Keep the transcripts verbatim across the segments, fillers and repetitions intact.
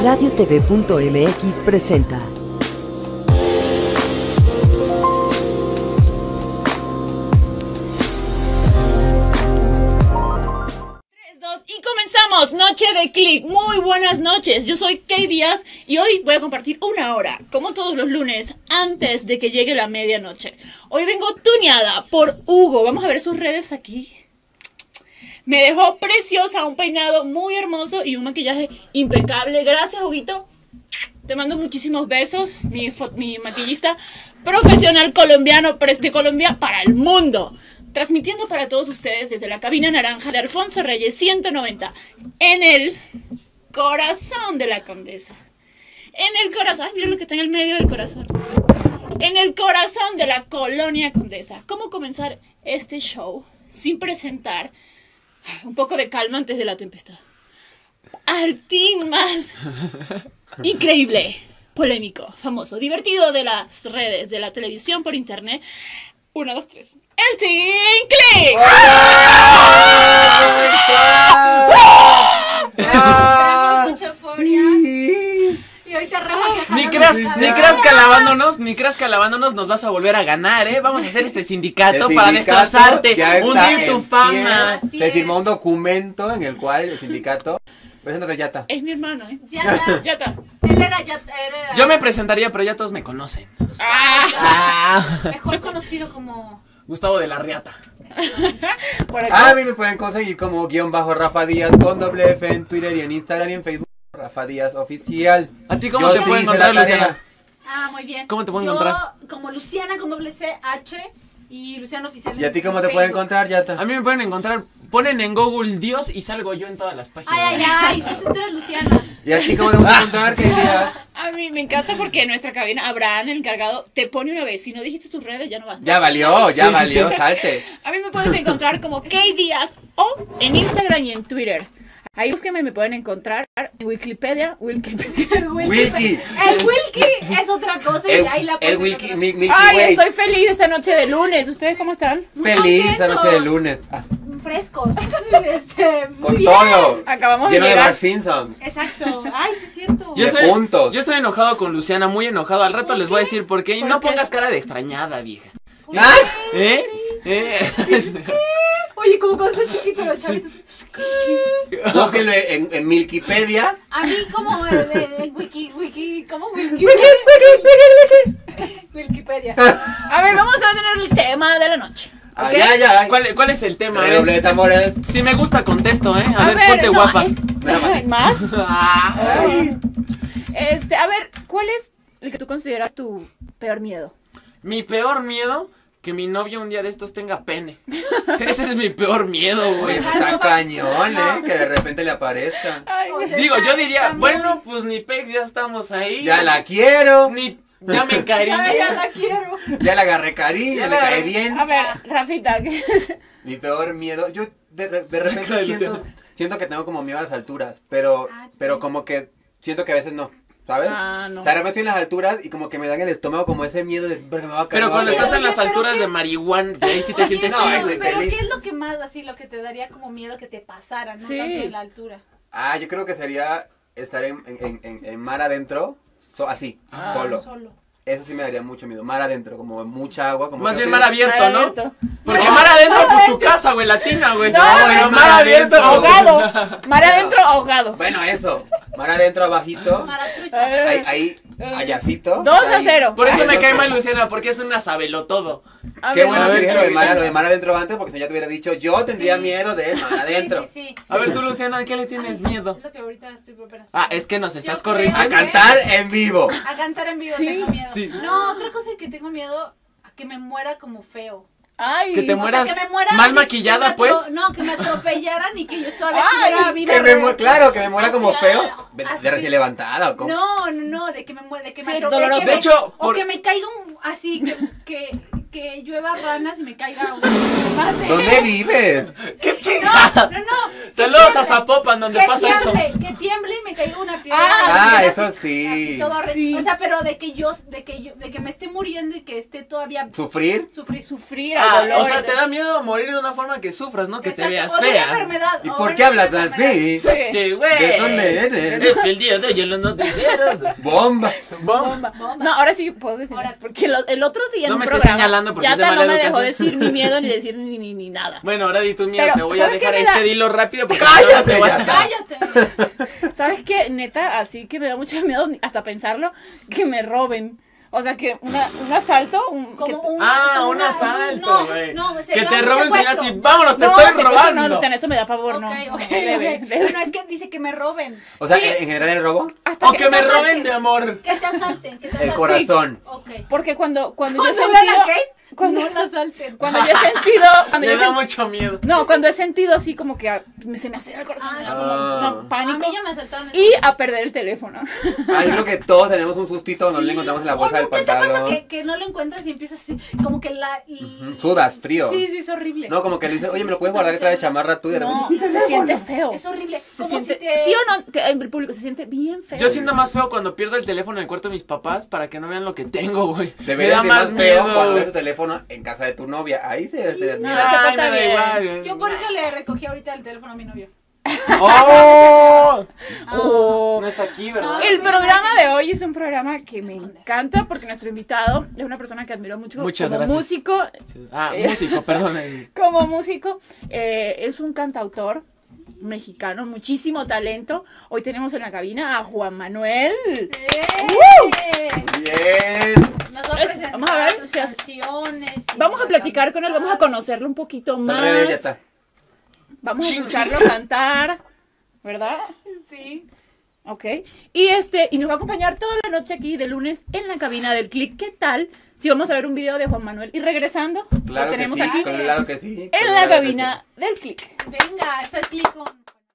Radio T V punto M X presenta tres, dos y comenzamos. Noche de click. Muy buenas noches. Yo soy Kay Díaz y hoy voy a compartir una hora, como todos los lunes, antes de que llegue la medianoche. Hoy vengo tuneada por Hugo. Vamos a ver sus redes aquí. Me dejó preciosa, un peinado muy hermoso y un maquillaje impecable. Gracias, Huguito. Te mando muchísimos besos. Mi, mi maquillista profesional colombiano, pero es de Colombia para el mundo. Transmitiendo para todos ustedes desde la cabina naranja de Alfonso Reyes ciento noventa. En el corazón de la Condesa. En el corazón. Ay, mira lo que está en el medio del corazón. En el corazón de la colonia Condesa. ¿Cómo comenzar este show sin presentar un poco de calma antes de la tempestad? Al team más increíble, polémico, famoso, divertido de las redes, de la televisión por internet. Uno, dos, tres. ¡El Team Click! Tenemos mucha euforia. Y ahorita Rafa que Ni creas, ni creas que alabándonos, ni creas que alabándonos nos vas a volver a ganar, ¿eh? Vamos a hacer este sindicato, El para sindicato destrozarte, ya está hundir tu en fama. pie. Se firmó un documento en el cual el sindicato... Preséntate, Yata. Es mi hermano, ¿eh? Ya está. Ya está. Él era ya era Yo me presentaría, pero ya todos me conocen. ¡Ah! Ah, mejor conocido como Gustavo de la Riata. Por acá. A mí me pueden conseguir como guión bajo Rafa Díaz con doble F en Twitter y en Instagram y en Facebook. Rafa Díaz Oficial. ¿A ti cómo Yo te sí pueden hice encontrar, la tarea. Luciana? Ah, muy bien. ¿Cómo te pueden Yo, encontrar? como Luciana con doble C H y Luciano Oficial. ¿Y a ti cómo en te pueden Facebook. encontrar, Yata? A mí me pueden encontrar, ponen en Google Dios y salgo yo en todas las páginas. Ay, ay, ay, tú, tú eres Luciana. ¿Y a ti cómo te pueden encontrar, qué Díaz? A mí me encanta porque en nuestra cabina Abraham, el encargado, te pone una vez. Si no dijiste tus redes, ya no vas. Ya valió, ya Sí, sí, valió, sí. salte. A mí me puedes encontrar como Kay Díaz o en Instagram y en Twitter. Ahí búsquenme, me pueden encontrar en Wikipedia. Wikipedia. El Wilky. Wilky. El Wilky es otra cosa y El, ahí la el puedes Wilky, encontrar. mi- Milky Ay, Way. estoy feliz esta noche de lunes. ¿Ustedes cómo están? Muy Feliz esta contentos. noche de lunes. Ah, Frescos. Este, muy con bien. todo. Acabamos Lleno de de llegar. Bart Simpson. Exacto. Ay, sí es cierto. Yo De estoy, puntos. yo estoy enojado con Luciana, muy enojado. Al rato ¿Por les voy a qué? decir por qué. Y ¿Por no qué? pongas cara de extrañada, vieja. ¡Ah! ¿Eh? ¿Eh? Oye, como cuando estás chiquito los chavitos. Búsquenlo en, en Milkipedia. A mí como en, en- en Wiki, Wiki, ¿cómo Wiki? Wikipedia. A ver, vamos a tener el tema de la noche. ¿Ok? Ay, ay, ay. ¿Cuál, ¿Cuál es el tema? eh? Redoble de tambores. Si me gusta, contesto, ¿eh? A, ver, ponte no, guapa. eh, ¿Más? Ah. Ay. Este, a ver, ¿cuál es el que tú consideras tu peor miedo? Mi peor miedo, que mi novio un día de estos tenga pene. Ese es mi peor miedo, güey. Pues está cañón, ¿eh? Que de repente le aparezca. Ay, O sea, Digo, está- yo diría, está muy- bueno, pues ni pex, ya estamos ahí. Ya la quiero. Ni, ya me encariñé. Ay, ya la quiero. Ya le agarré cariño, Ya me la- cae bien. a ver, Rafita, ¿qué es? Mi peor miedo. Yo de, de- de Cara repente de siento, Luciana. siento que tengo como miedo a las alturas. Pero, Ah, sí. pero como que siento que a veces no. ¿Sabes? Ah, no. O sea, de repente estoy en las alturas y como que me dan el estómago como ese miedo de "Verga, me va a caer. Pero me va a cuando caer". estás en Oye, las pero alturas ¿qué de es? marihuana, ahí sí te Oye, sientes no, chido. estoy pero feliz. ¿qué es lo que más, así, lo que te daría como miedo que te pasara, no Sí. tanto en la altura? Ah, yo creo que sería estar en, en, en, en- en mar adentro, so- así, Ah. solo. Solo. Eso sí me daría mucho miedo. Mar adentro, como mucha agua. Como Más que bien así- mar abierto, Mar ¿no? abierto. Porque No. mar adentro, pues tu casa, güey, latina, güey. No, pero no, mar adentro. Ahogado. Mar adentro, ahogado. Bueno, eso. Mar adentro, abajito. Maratrucha. Ahí, ahí, allácito. Dos a Ahí. cero. Por eso me Ahí, cae dos a mal cero. Luciana, porque es una sabelotodo. A Qué ver, bueno a que ver, dije lo de, ¿qué mar, dices? lo de mar adentro antes, porque si no ya te hubiera dicho, yo tendría Sí. miedo de mar adentro. Sí, sí, sí. A ver, tú, Luciana, ¿a qué le tienes miedo? Es lo que ahorita estoy apenas. Ah, es que nos estás Yo corriendo. A creo- cantar en vivo. A cantar en vivo Sí. tengo miedo. Sí. No, otra cosa que tengo miedo, a que me muera como feo. Ay, Que te O sea, mueras que me muera mal así, maquillada, que me atro- pues. No, que me atropellaran y que yo todavía Ay, estuviera viva. Que me mu- alrededor. claro, que me muera como Así, feo. ah, De, así. de recién levantada o como. No, no, no, de que me muera, de que me Sí, atropelle. doloroso. que De me- hecho, o por- que me caiga un, así, que, que, que llueva ranas y me caiga un mate. ¿Dónde vives? ¡Qué chingada! No, no, Saludos a Zapopan, donde que pasa eso. tiemble, que tiemble y me caiga una piedra. Ah, así, eso así, sí. así, todo horrible. Sí. O sea, pero de que yo, de que yo, de que me esté muriendo y que esté todavía ¿Sufrir? sufrir. Sufrir Ah, al dolor. o sea, te da miedo morir de una forma que sufras, ¿no? Que te Exacto, veas o de una fea. enfermedad. ¿Y o por de qué una hablas enfermedad. así? Sí. Es que, güey. ¿De dónde eres? Es que el día de hoy en los noticieros. Bomba. Bomba. Bomba. No, ahora sí puedo decir. Ahora. Porque lo- el otro día No en un me estés programa, señalando porque es de Yata no mala me dejó educación. decir ni miedo ni decir ni, ni, ni nada. Bueno, ahora di tu miedo, Pero, te voy a ¿sabes dejar. qué me Es da? que dilo rápido porque ¡Cállate, no te voy a- ya! Cállate. ¿Sabes qué? Neta, así que me da mucho miedo hasta pensarlo, que me roben. O sea, que una, un asalto, un... Como que- un, Ah, como un una- asalto, no, güey. no, Que sería te un roben señal secuestro. así, vámonos, te no, estoy secuestro robando. No, Luciana, eso me da pavor, Ok, no. ok, Leve, ok. leve. Bueno, es que dice que me roben. O sea, Sí. en general el robo, Hasta O que, que me te roben asalten. de amor. Que te asalten, que te el asalten. corazón. Ok. Porque cuando, cuando yo he ¿Cuándo vean a sentido... Kate? Cuando, No la asalten. cuando yo he sentido... Cuando yo Me he da sen- mucho miedo. No, cuando he sentido así como que a- se me acelera el corazón, Ah, me da sí. como Ah. no, A pánico. mí ya me asaltaron. Y a perder el teléfono. Ah, yo creo que todos tenemos un sustito, nos lo encontramos en la ¿O bolsa del nunca te pasa pantalón. que, que no lo encuentras y empiezas así, como que la... y- Ujú, sudas, frío. Sí, sí, es horrible. No, como que le dices, oye, ¿me lo puedes guardar que trae chamarra tú? Y de No, repente, se siente feo. Es horrible. Se Como siente, si te... ¿sí o no? Que el público se siente bien feo. Yo siento más feo cuando pierdo el teléfono en el cuarto de mis papás para que no vean lo que tengo, güey. Me deberías da de más más feo miedo. cuando ves güey. tu teléfono en casa de tu novia. Ahí sí debes tener No, miedo. se Ay, porta me da bien. igual. Yo por eso le recogí ahorita el teléfono a mi novio. ¡Oh! Oh. No está aquí, ¿verdad? El programa de hoy es un programa que me encanta porque nuestro invitado es una persona que admiro mucho Muchas como gracias. músico. Ah, Eh. músico, perdón. Como músico, eh, es un cantautor mexicano, muchísimo talento. Hoy tenemos en la cabina a Juan Manuel. ¡Eh! Bien. Nos va a Es- presentar vamos a ver sus si hace- canciones. y Vamos a nos platicar con él, vamos a cantar. conocerlo un poquito Al revés, ya más. está. Vamos a Ching. escucharlo cantar, ¿verdad? Sí. Ok. Y este, y nos va a acompañar toda la noche aquí de lunes en la cabina del Click. ¿Qué tal? Si vamos a ver un video de Juan Manuel. Y regresando, Claro lo que tenemos sí, aquí claro que sí. en claro la que cabina del Click. Venga, ese clic con...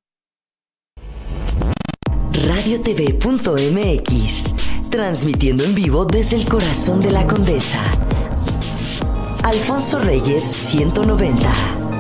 radiotv.mx, transmitiendo en vivo desde el corazón de la Condesa. Alfonso Reyes ciento noventa.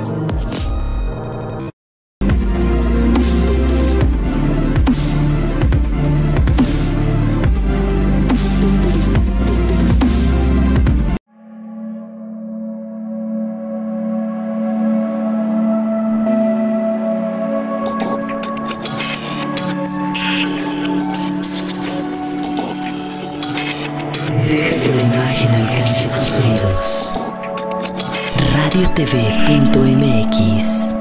Deja que la imagen alcance tus oídos. radiotv.mx.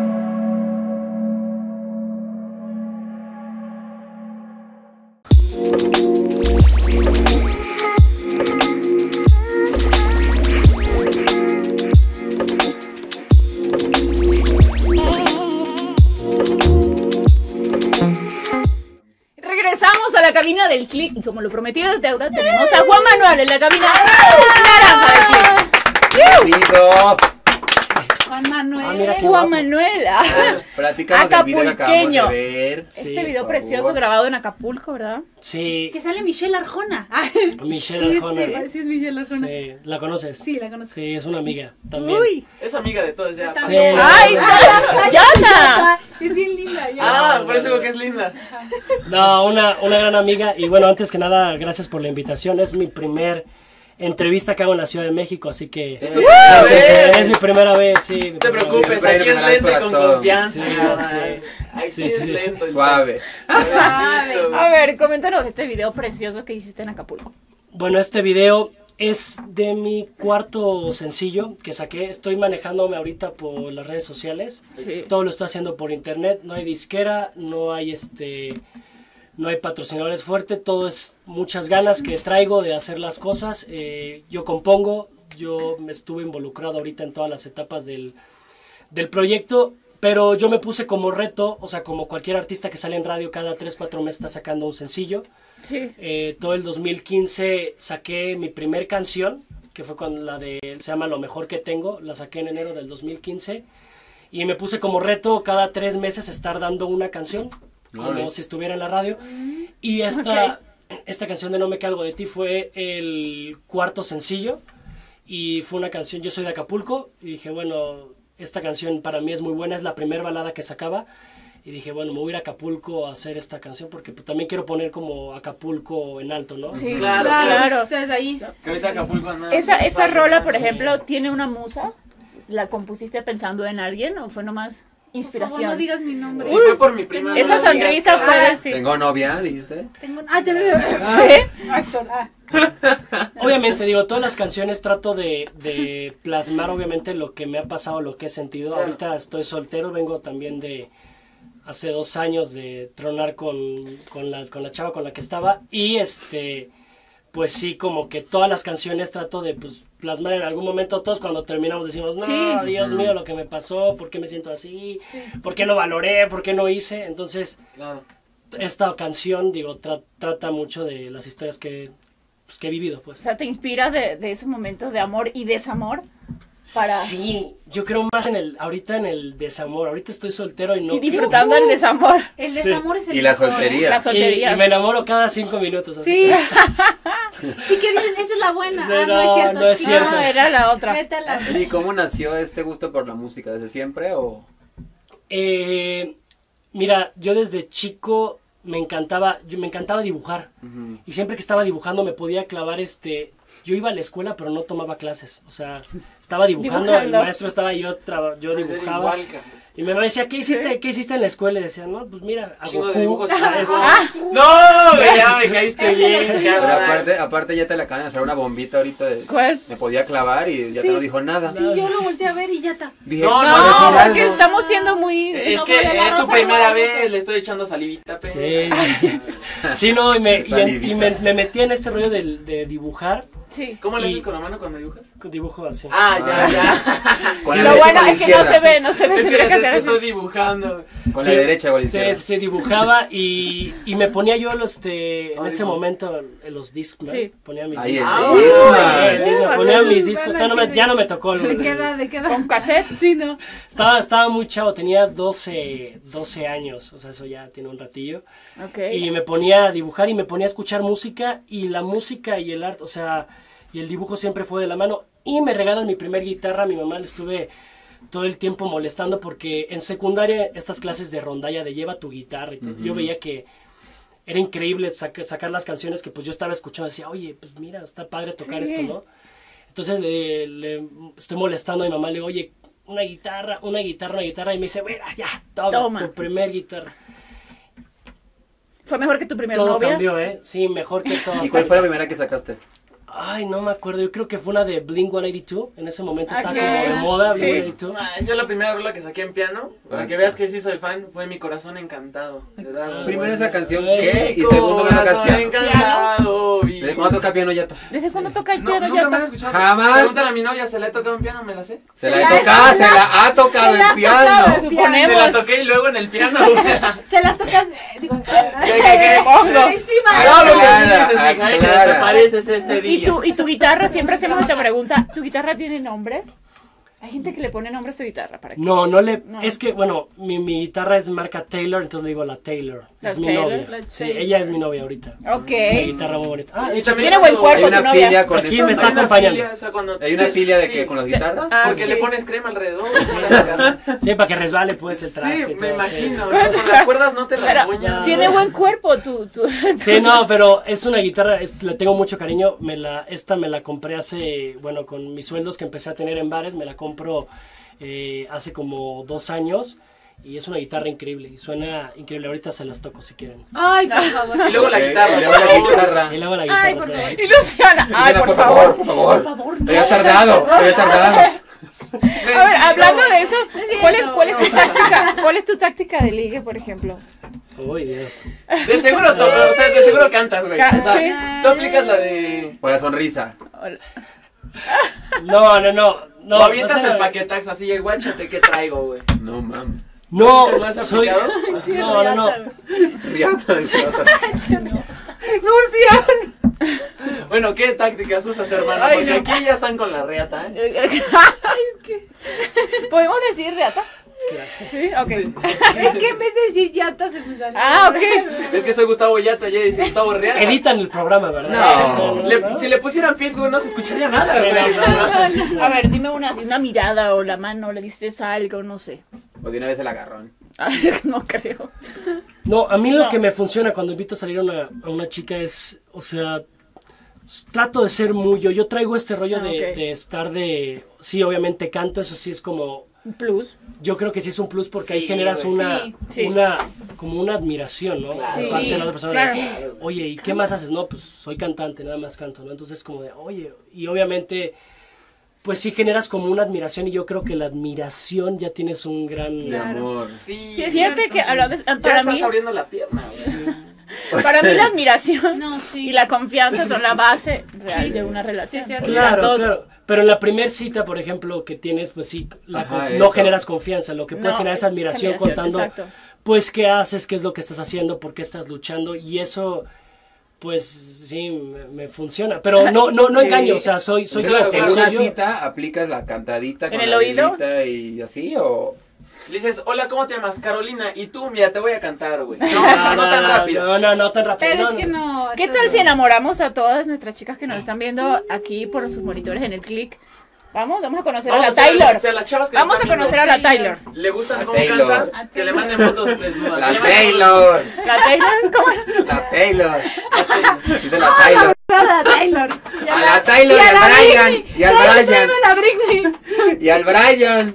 Regresamos a la cabina del Click. Y como lo prometido es deuda, tenemos a Juan Manuel en la cabina naranja del Click. Bienvenido. Juan Manuel. Ah, mira qué Juan guapo. Manuel. ah. Platícanos del video que acabamos Acapulqueño. de ver. Sí, Este video por precioso favor. grabado en Acapulco, ¿verdad? Sí, Que sale Michelle Arjona. Michelle sí, Arjona. sí, sí, es Michelle Arjona. Sí, Sí, ¿la conoces? la conozco. Sí, es una amiga también. Uy. Es amiga de todos ya. Está Sí. bien. ¡Ay, Ay, Yana! Es bien linda. ya. Ah, por eso digo que es linda. No, una, una gran amiga. Y bueno, antes que nada, gracias por la invitación. Es mi primer entrevista que hago en la Ciudad de México, así que... Es tu primera Entonces, vez. es mi primera vez, sí. mi No te primera preocupes, Siempre hay aquí es primera vez lento y para con todo. confianza. Sí, Ay, sí. Aquí Sí, es sí, sí. lento. el- Suave. Suavecito, güey. A ver, coméntanos este video precioso que hiciste en Acapulco. Bueno, este video es de mi cuarto sencillo que saqué. Estoy manejándome ahorita por las redes sociales. Sí. Todo lo estoy haciendo por internet. No hay disquera, no hay este, no hay patrocinadores fuertes. Todo es muchas ganas que traigo de hacer las cosas. Eh, yo compongo, yo me estuve involucrado ahorita en todas las etapas del, del proyecto. Pero yo me puse como reto, o sea, como cualquier artista que sale en radio, cada tres cuatro meses está sacando un sencillo. Sí. Eh, todo el dos mil quince saqué mi primer canción, que fue con la de, se llama Lo Mejor Que Tengo, la saqué en enero del dos mil quince. Y me puse como reto cada tres meses estar dando una canción, como Vale. si estuviera en la radio. Y esta, esta canción de No Me Calgo de Ti fue el cuarto sencillo. Y fue una canción, yo soy de Acapulco, y dije, bueno, esta canción para mí es muy buena, es la primera balada que sacaba. Y dije, bueno, me voy a ir a Acapulco a hacer esta canción porque pues, también quiero poner como Acapulco en alto, ¿no? Sí, Claro, claro. Claro, estás ahí. Que ahorita Acapulco anda- Esa, esa Sí. rola, por ejemplo, ¿tiene una musa? ¿La compusiste pensando en alguien o fue nomás Por favor, inspiración? no digas mi nombre. Sí, fue por mi prima. Uy, Esa no lo digas, sonrisa cara. fue de sí. Tengo novia, dijiste. Tengo... Ah, te ¿Sí? Actor, ah. Obviamente, digo, todas las canciones trato de, de plasmar obviamente lo que me ha pasado, lo que he sentido. Claro. Ahorita estoy soltero, vengo también de hace dos años de tronar con, con, la, con la chava con la que estaba. Y este, pues sí, como que todas las canciones trato de pues, plasmar en algún momento. Todos cuando terminamos decimos, no, Sí. Dios mío, lo que me pasó, ¿por qué me siento así? ¿Por qué no valoré? ¿Por qué no hice? Entonces, Claro. esta canción, digo, tra- trata mucho de las historias que, pues, que he vivido, pues. O sea, ¿te inspiras de, de esos momentos de amor y desamor? Para... Sí, yo creo más en el, ahorita en el desamor, ahorita estoy soltero y no... Y disfrutando el desamor. El Sí. desamor es el Y la mejor, ¿eh? soltería. La y, soltería. y me enamoro cada cinco minutos, así. Sí. Sí que dicen, esa es la buena. Sí, Ah, no, no, es cierto. no es chica. cierto. No, era la otra. Vete a la... ¿Y cómo nació este gusto por la música? ¿Desde siempre o...? Eh, mira, yo desde chico me encantaba, yo me encantaba dibujar. Ujú. Y siempre que estaba dibujando me podía clavar este... Yo iba a la escuela pero no tomaba clases, o sea, estaba dibujando, el Dibujando. maestro estaba y yo, traba- yo dibujaba. Igual, cara. Y mi mamá decía, ¿qué hiciste, ¿qué hiciste en la escuela? Y decía, no, pues mira, a Chingo de Goku. dibujos. ¿sabes? No, güey, ya me caíste bien, Pero cara. aparte, aparte ya te le acaban de hacer una bombita ahorita de... ¿Cuál? Me podía clavar y ya te Sí. no dijo nada. Sí, yo lo volteé a ver y ya está. Dije, No, "Va a no, decir No, algo". porque estamos siendo muy... Es No, que pero la es su Rosa primera de Guadalupe. vez, le estoy echando salivita, pero... Sí, sí, no, y me, y, en- y me, Salivita. me metí en este rollo de, de dibujar, Sí. ¿Cómo le Y- haces con la mano cuando dibujas? con dibujo así. Ah, ya, ya. Con la Lo derecha o bueno con la es que no izquierda. se ve, no se ve, Es se que tiene que es que hacer estoy así. dibujando. Con la derecha o con la Se, izquierda. se dibujaba y, y me ponía yo los, este, en Ay, ese no. momento en los discos, Sí. ponía mis Ahí discos. el Ah, Discman. Eh, disco, Uh, ponía uh, mis discos, bueno, ya no, sí, me, de- ya no me tocó. el- ¿De qué edad? ¿De qué edad? Con cassette. Sí, no. Estaba, estaba muy chavo, tenía doce, doce años, o sea, eso ya tiene un ratillo. Ok. Y me ponía a dibujar y me ponía a escuchar música y la música y el arte, o sea, y el dibujo siempre fue de la mano. Y me regalan mi primer guitarra, a mi mamá le estuve todo el tiempo molestando porque en secundaria estas clases de rondalla de lleva tu guitarra, y te- yo veía que era increíble saca- sacar las canciones que pues yo estaba escuchando, decía, oye, pues mira, está padre tocar Sí. esto, ¿no? Entonces le, le estoy molestando a mi mamá, le digo, oye, una guitarra, una guitarra, una guitarra, y me dice, bueno, ya, toma, Toma. tu primer guitarra. Fue mejor que tu primer Todo novia. cambió, ¿eh? Sí, mejor que todo. ¿Y cuál fue la primera que sacaste? Ay, no me acuerdo, yo creo que fue una de Blink ciento ochenta y dos, en ese momento estaba Ok. como de moda Sí. Blink ciento ochenta y dos. Ah, yo la primera rola que saqué en piano, para que veas que sí soy fan, fue Mi Corazón Encantado. de Dragon Primero Ball. esa canción, Ay, ¿qué? Y Mi segundo, que tocas corazón piano. encantado. vi- ¿Desde cuándo toca piano ya? ¿Desde cuándo toca el No, piano nunca ya? me han escuchado. Jamás. Pregúntale a mi novia, ¿se la he tocado en piano? ¿Me la sé? Se la Se he la- tocado, se la ha tocado se la en has piano. tocado. Se Suponemos. la toqué y luego en el piano. Se las tocas, eh, digo, ¿Qué, qué, qué? Pongo. encima. Ah, No, lo que Aclara, dices, mija, y que aclara. desapareces este ¿Y día. tu, ¿Y tu guitarra? Siempre hacemos esta pregunta. ¿Tu guitarra tiene nombre? Hay gente que le pone nombre a su guitarra. ¿Para qué? No, no le... No. Es que, bueno, mi, mi guitarra es marca Taylor, entonces le digo la Taylor. La es mi Taylor, novia. la Sí, Taylor. ella es mi novia ahorita. Ok. Una guitarra muy bonita. Ah, Y y también Tiene buen cuando- cuerpo Hay una tu novia. filia con Aquí eso. me está Hay una acompañando. filia, o sea, cuando- Hay una filia de Sí, que con las te- guitarras. Ah, Porque sí. le pones crema alrededor. Sí, Sí, para que resbale pues el traste. Sí, y me todo, imagino. sí. ¿no? Con las cuerdas no te las Pero moñas. tiene buen cuerpo tu... tu, Sí, no, pero es una guitarra, es- le tengo mucho cariño. Me la, esta me la compré hace, bueno, con mis sueldos que empecé a tener en bares, me la compro eh, hace como dos años. Y es una guitarra increíble, y suena increíble. Ahorita se las toco si quieren. Ay, por favor. Y luego la Ok, guitarra. y luego por la favor. guitarra. Y luego la guitarra. Ay, por pero- favor. Y Luciana, ay, Luciana, por favor. por favor. Por favor, Te habías tardado, te habías tardado. A ver, hablando de eso, ¿cuál es, No, cuál es tu no. táctica? ¿Cuál es tu táctica de ligue, por ejemplo? Uy, Dios. De seguro, to- o sea, de seguro cantas, güey. Ca- O sea, sí. tú aplicas la de... Por la sonrisa. No, no, no. no o avientas o sea, el paquetazo así, el guáchate que traigo, güey. No mames. No, ¿Lo has soy... aplicado? No, no, no. Riata del chota. Bueno, ¿qué tácticas usas, hermano? Ay, Porque no. aquí ya están con la reata, ¿eh? ¿Podemos decir reata? Claro. Sí, ok. Es que en vez de decir Yata se me sale. Ah, ok. Es que soy Gustavo Yata, ya dice Gustavo Real. Editan el programa, ¿verdad? No. Sí, Le- ¿no? si le pusieran pips, güey, no se escucharía nada, Sí, güey. no, no, sí, claro. A ver, dime una, así, una mirada o la mano, le dices algo, no sé. O de una vez el agarrón. Ay, no creo. No, a mí lo No. que me funciona cuando invito a salir a una, a una chica es, o sea, s- trato de ser muy yo. Yo traigo este rollo Ah, de, ok. de estar de, sí, obviamente canto, eso sí es como, Un plus. yo creo que sí es un plus porque ahí Sí, generas güey. una, Sí, sí. una, como una admiración, ¿no? Claro. Por Sí, parte de la otra persona. claro. de, oye, ¿y qué más haces? No, pues soy cantante, nada más canto, ¿no? Entonces como de, oye, y obviamente, pues sí generas como una admiración y yo creo que la admiración ya tienes un gran... De Claro. amor. Sí, Sí, es Fíjate cierto. que hablando de- ya para estás mí, abriendo la pierna, güey. para mí la admiración No, sí. y la confianza son la base real Sí. de una relación. Sí, es cierto. Claro, Las dos. claro. Pero en la primer cita, por ejemplo, que tienes, pues sí, la Ajá, conf- eso. no generas confianza. Lo que puedes No, generar es admiración admiración, contando, exacto. pues, qué haces, qué es lo que estás haciendo, por qué estás luchando. Y eso, pues, sí, me, me funciona. Pero no no no Sí. engaño, o sea, soy, soy Claro, yo. ¿En claro. una soy yo. cita aplicas la cantadita ¿En con el la oído? velita y así o...? Le dices, hola, ¿cómo te llamas? Carolina. Y tú, mira, te voy a cantar, güey. No, No, no, no tan rápido. No, no, no tan rápido. Pero no, es que no. ¿Qué eso tal no. si enamoramos a todas nuestras chicas que nos están viendo aquí por sus monitores en el click? Vamos, vamos a conocer Vamos a a la hacer- Taylor. o sea, las chavas que Vamos a están conocer a viendo, la Taylor. ¿Le gustan A cómo Taylor. canta? A Que le Taylor. manden fotos desnudas. La Que le manden Taylor. La Taylor, ¿cómo? La Taylor. fotos- Dice la Taylor. A la Taylor. Y A la Taylor y a al la Brian. Britney. Y al Tráeme, Brian. tráeme a la Britney. Y al Brian.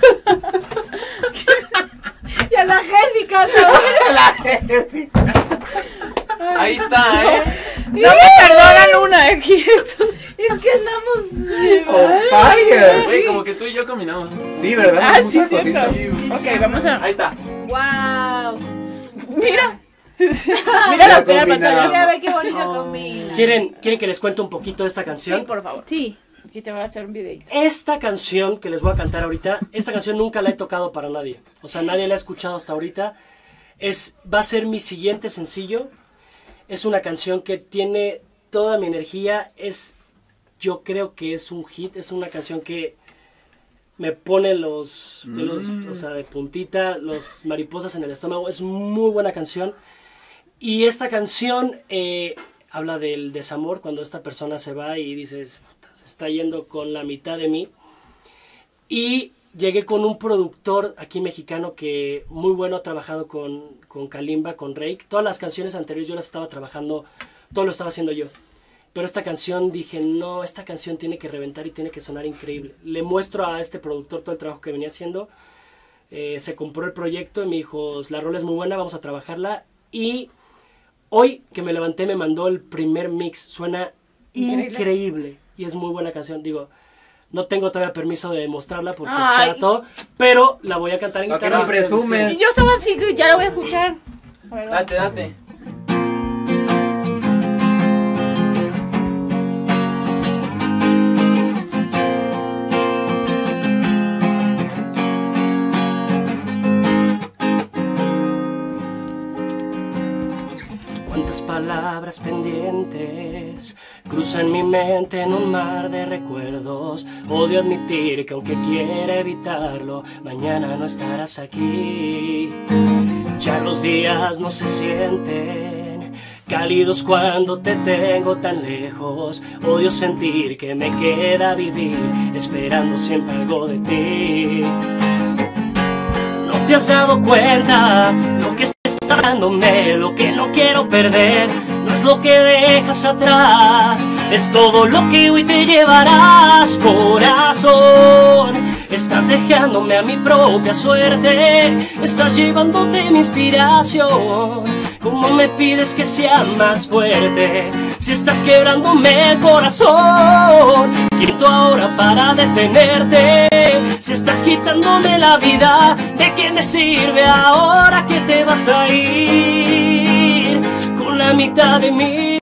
Y a la Jessica. ¿No? La Jessica. Ahí está, ¿eh? No me perdonan una aquí. Es que andamos. On fire. Güey, como que tú y yo combinamos. Sí, ¿verdad? Ah, Nos sí, gusta cierto. cosita. Sí, Ok, sí. vamos a. Ahí está. Wow. Mira. Mira Ya la primera combinamos. pantalla. Mira, ve qué bonito combina. ¿Quieren, ¿Quieren que les cuente un poquito de esta canción? Sí, por favor. Sí. Aquí te voy a hacer un video. Esta canción que les voy a cantar ahorita, esta canción nunca la he tocado para nadie. O sea, nadie la ha escuchado hasta ahorita. Es, va a ser mi siguiente sencillo. Es una canción que tiene toda mi energía. Es, yo creo que es un hit. Es una canción que me pone los pelos, o sea, de puntita, los mariposas en el estómago. Es muy buena canción. Y esta canción eh, habla del desamor, cuando esta persona se va y dices, "Puta, se está yendo con la mitad de mí". Y llegué con un productor aquí mexicano que muy bueno, ha trabajado con, con Kalimba, con Rake. Todas las canciones anteriores yo las estaba trabajando, todo lo estaba haciendo yo. Pero esta canción dije, no, esta canción tiene que reventar y tiene que sonar increíble. Le muestro a este productor todo el trabajo que venía haciendo. Eh, se compró el proyecto y me dijo, la rola es muy buena, vamos a trabajarla. Y hoy que me levanté me mandó el primer mix. Suena Increíble. increíble. Y es muy buena canción. Digo, no tengo todavía permiso de mostrarla porque Ay. está todo. Pero la voy a cantar en ¿Para qué guitarra. no presumes? Y yo estaba así, que ya la voy a escuchar. A ver, Date, date. Cuántas palabras pendientes cruzan mi mente en un mar de recuerdos. Odio admitir que aunque quiera evitarlo, mañana no estarás aquí. Ya los días no se sienten cálidos cuando te tengo tan lejos. Odio sentir que me queda vivir esperando siempre algo de ti. No te has dado cuenta lo que está dándome, lo que no quiero perder. No es lo que dejas atrás, es todo lo que hoy te llevarás, corazón. Estás dejándome a mi propia suerte, estás llevándote mi inspiración. ¿Cómo me pides que sea más fuerte si estás quebrándome el corazón? ¿Quién tú ahora para detenerte? Si estás quitándome la vida, ¿de qué me sirve ahora que te vas a ir con la mitad de mí?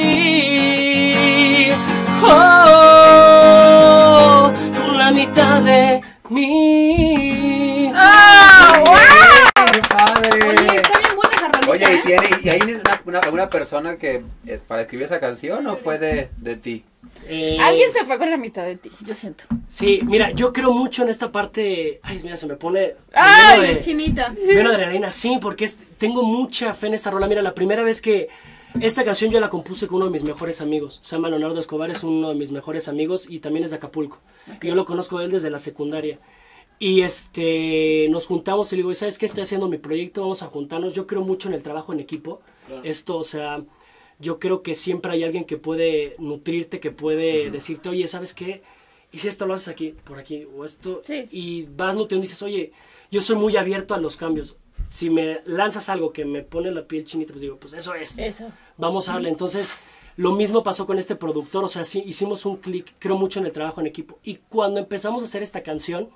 Oh, con la mitad de mí. ¡Ah! ¡Wow! ¡Qué padre! Oye, está bien buena esa rolita, Oye, y ¿eh? tiene, y ahí en una una, alguna persona que eh, para escribir esa canción o fue de, de ti? Eh, Alguien se fue con la mitad de ti, yo siento. Sí, mira, yo creo mucho en esta parte. Ay, mira, se me pone. Ay, lleno de- Chinita. Menos adrenalina, sí, porque es- tengo mucha fe en esta rola. Mira, la primera vez que esta canción yo la compuse con uno de mis mejores amigos. Se llama Leonardo Escobar, es uno de mis mejores amigos y también es de Acapulco. Yo lo conozco de él desde la secundaria. Y este, nos juntamos y le digo, ¿sabes qué? Estoy haciendo mi proyecto, vamos a juntarnos. Yo creo mucho en el trabajo en equipo. Esto, o sea, yo creo que siempre hay alguien que puede nutrirte, que puede decirte, oye, ¿sabes qué? Y si esto lo haces aquí, por aquí, o esto, Sí. y vas nutriendo y dices, oye, yo soy muy abierto a los cambios. Si me lanzas algo que me pone la piel chinita, pues digo, pues eso es. Eso. Vamos a darle. Entonces, lo mismo pasó con este productor, o sea, sí, hicimos un clic, creo mucho en el trabajo en equipo. Y cuando empezamos a hacer esta canción,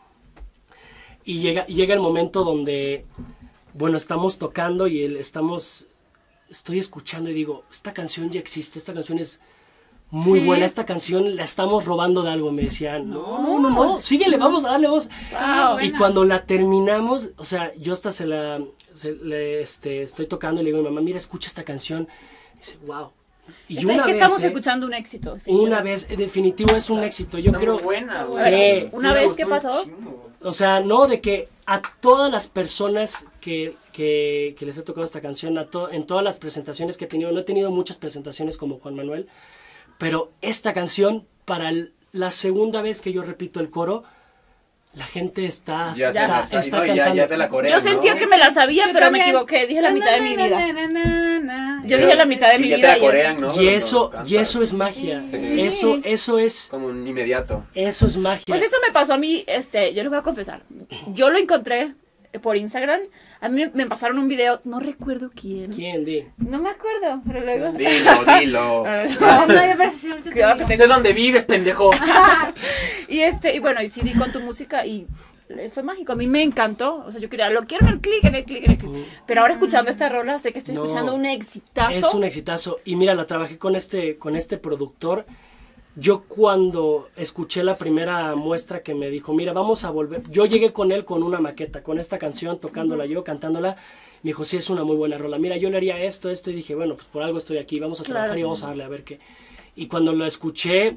y llega, y llega el momento donde, bueno, estamos tocando y el, estamos, estoy escuchando y digo, esta canción ya existe, esta canción es muy Sí. buena, esta canción la estamos robando de algo. Me decían, no, no, no, no, síguele, vamos a darle voz. Wow. Y cuando la terminamos, o sea, yo hasta se la, se- le, este, estoy tocando y le digo a mi mamá, mira, escucha esta canción. Y dice, wow. Y Es una que vez, estamos eh, escuchando un éxito. una vez, eh, definitivo es un éxito. Yo Está creo, muy buena, güey. Sí. ¿Una me vez gustó qué un pasó? chingo. o sea, no, de que a todas las personas que, que, que les he tocado esta canción, a to- en todas las presentaciones que he tenido, no he tenido muchas presentaciones como Juan Manuel, pero esta canción, para el- la segunda vez que yo repito el coro, la gente está, Ya, está, se la, está y no, y ya, cantando. ya te la corean, Yo sentía ¿no? que me la sabía, Yo pero también. me equivoqué. Dije la mitad de mi vida. Na, na, na, na, na. Yo dije la mitad de mi Y ya vida. te la y- corean, ¿no? Y Cuando eso, cantas. y eso es magia. Sí. Eso, eso es, Como un inmediato. eso es magia. Pues eso me pasó a mí, este, yo les voy a confesar. Yo lo encontré por Instagram. A mí me pasaron un video, no recuerdo quién. ¿Quién, di? No me acuerdo, pero luego. Dilo, dilo. No, no, yo parece que ahorita te Cuidado que digo. te- Sé dónde vives, pendejo. Y este, y bueno, y sí di con tu música y fue mágico. A mí me encantó. O sea, yo quería, lo quiero en el clic, en el clic, en el clic. Pero ahora escuchando esta rola, sé que estoy No. escuchando un exitazo. Es un exitazo. Y mira, la trabajé con este, con este productor. Yo cuando escuché la primera muestra que me dijo, mira, vamos a volver. Yo llegué con él con una maqueta, con esta canción, tocándola yo, cantándola. Me dijo, sí, es una muy buena rola. Mira, yo le haría esto, esto. Y dije, bueno, pues por algo estoy aquí. Vamos a trabajar Claro. y vamos a darle a ver qué. Y cuando lo escuché,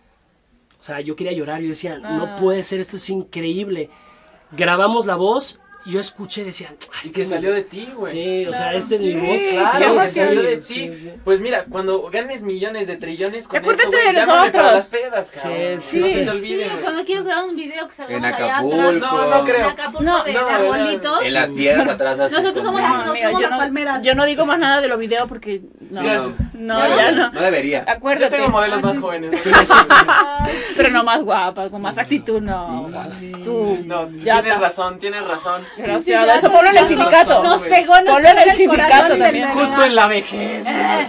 o sea, yo quería llorar. Yo decía, Ah. no puede ser, esto es increíble. Grabamos la voz. Yo escuché y decía, "Ah, Y este que es mi- salió de ti, güey. Sí, o sea, esta es mi voz. Claro, Sí, que sí, salió de sí, ti. sí. Pues mira, cuando ganes millones de trillones con Acuérdate esto, güey, de llámame nosotros. para las pedas, cabrón. Sí, no sí. se te Sí, olvide, güey. cuando quiero grabar un video que salgamos En allá Acapulco. atrás. No, no creo. En Acapulco No, de, no, de arbolitos. En las piedras atrás así. Nosotros somos como- las- No, amiga, somos yo las no- palmeras. Yo no digo más nada de los videos porque no, Sí, no. no, ya no. No debería. Yo Acuérdate. tengo modelos más jóvenes. Ay, Pero no más guapa, con más actitud, no. Tú. No, Ya tienes está. razón, tienes razón. Gracias. Eso ponlo en el Tienes sindicato. razón, nos güey. pegó, nos Ponlo en pegó el el sindicato corazón también. del- Justo en la vejez. Eh.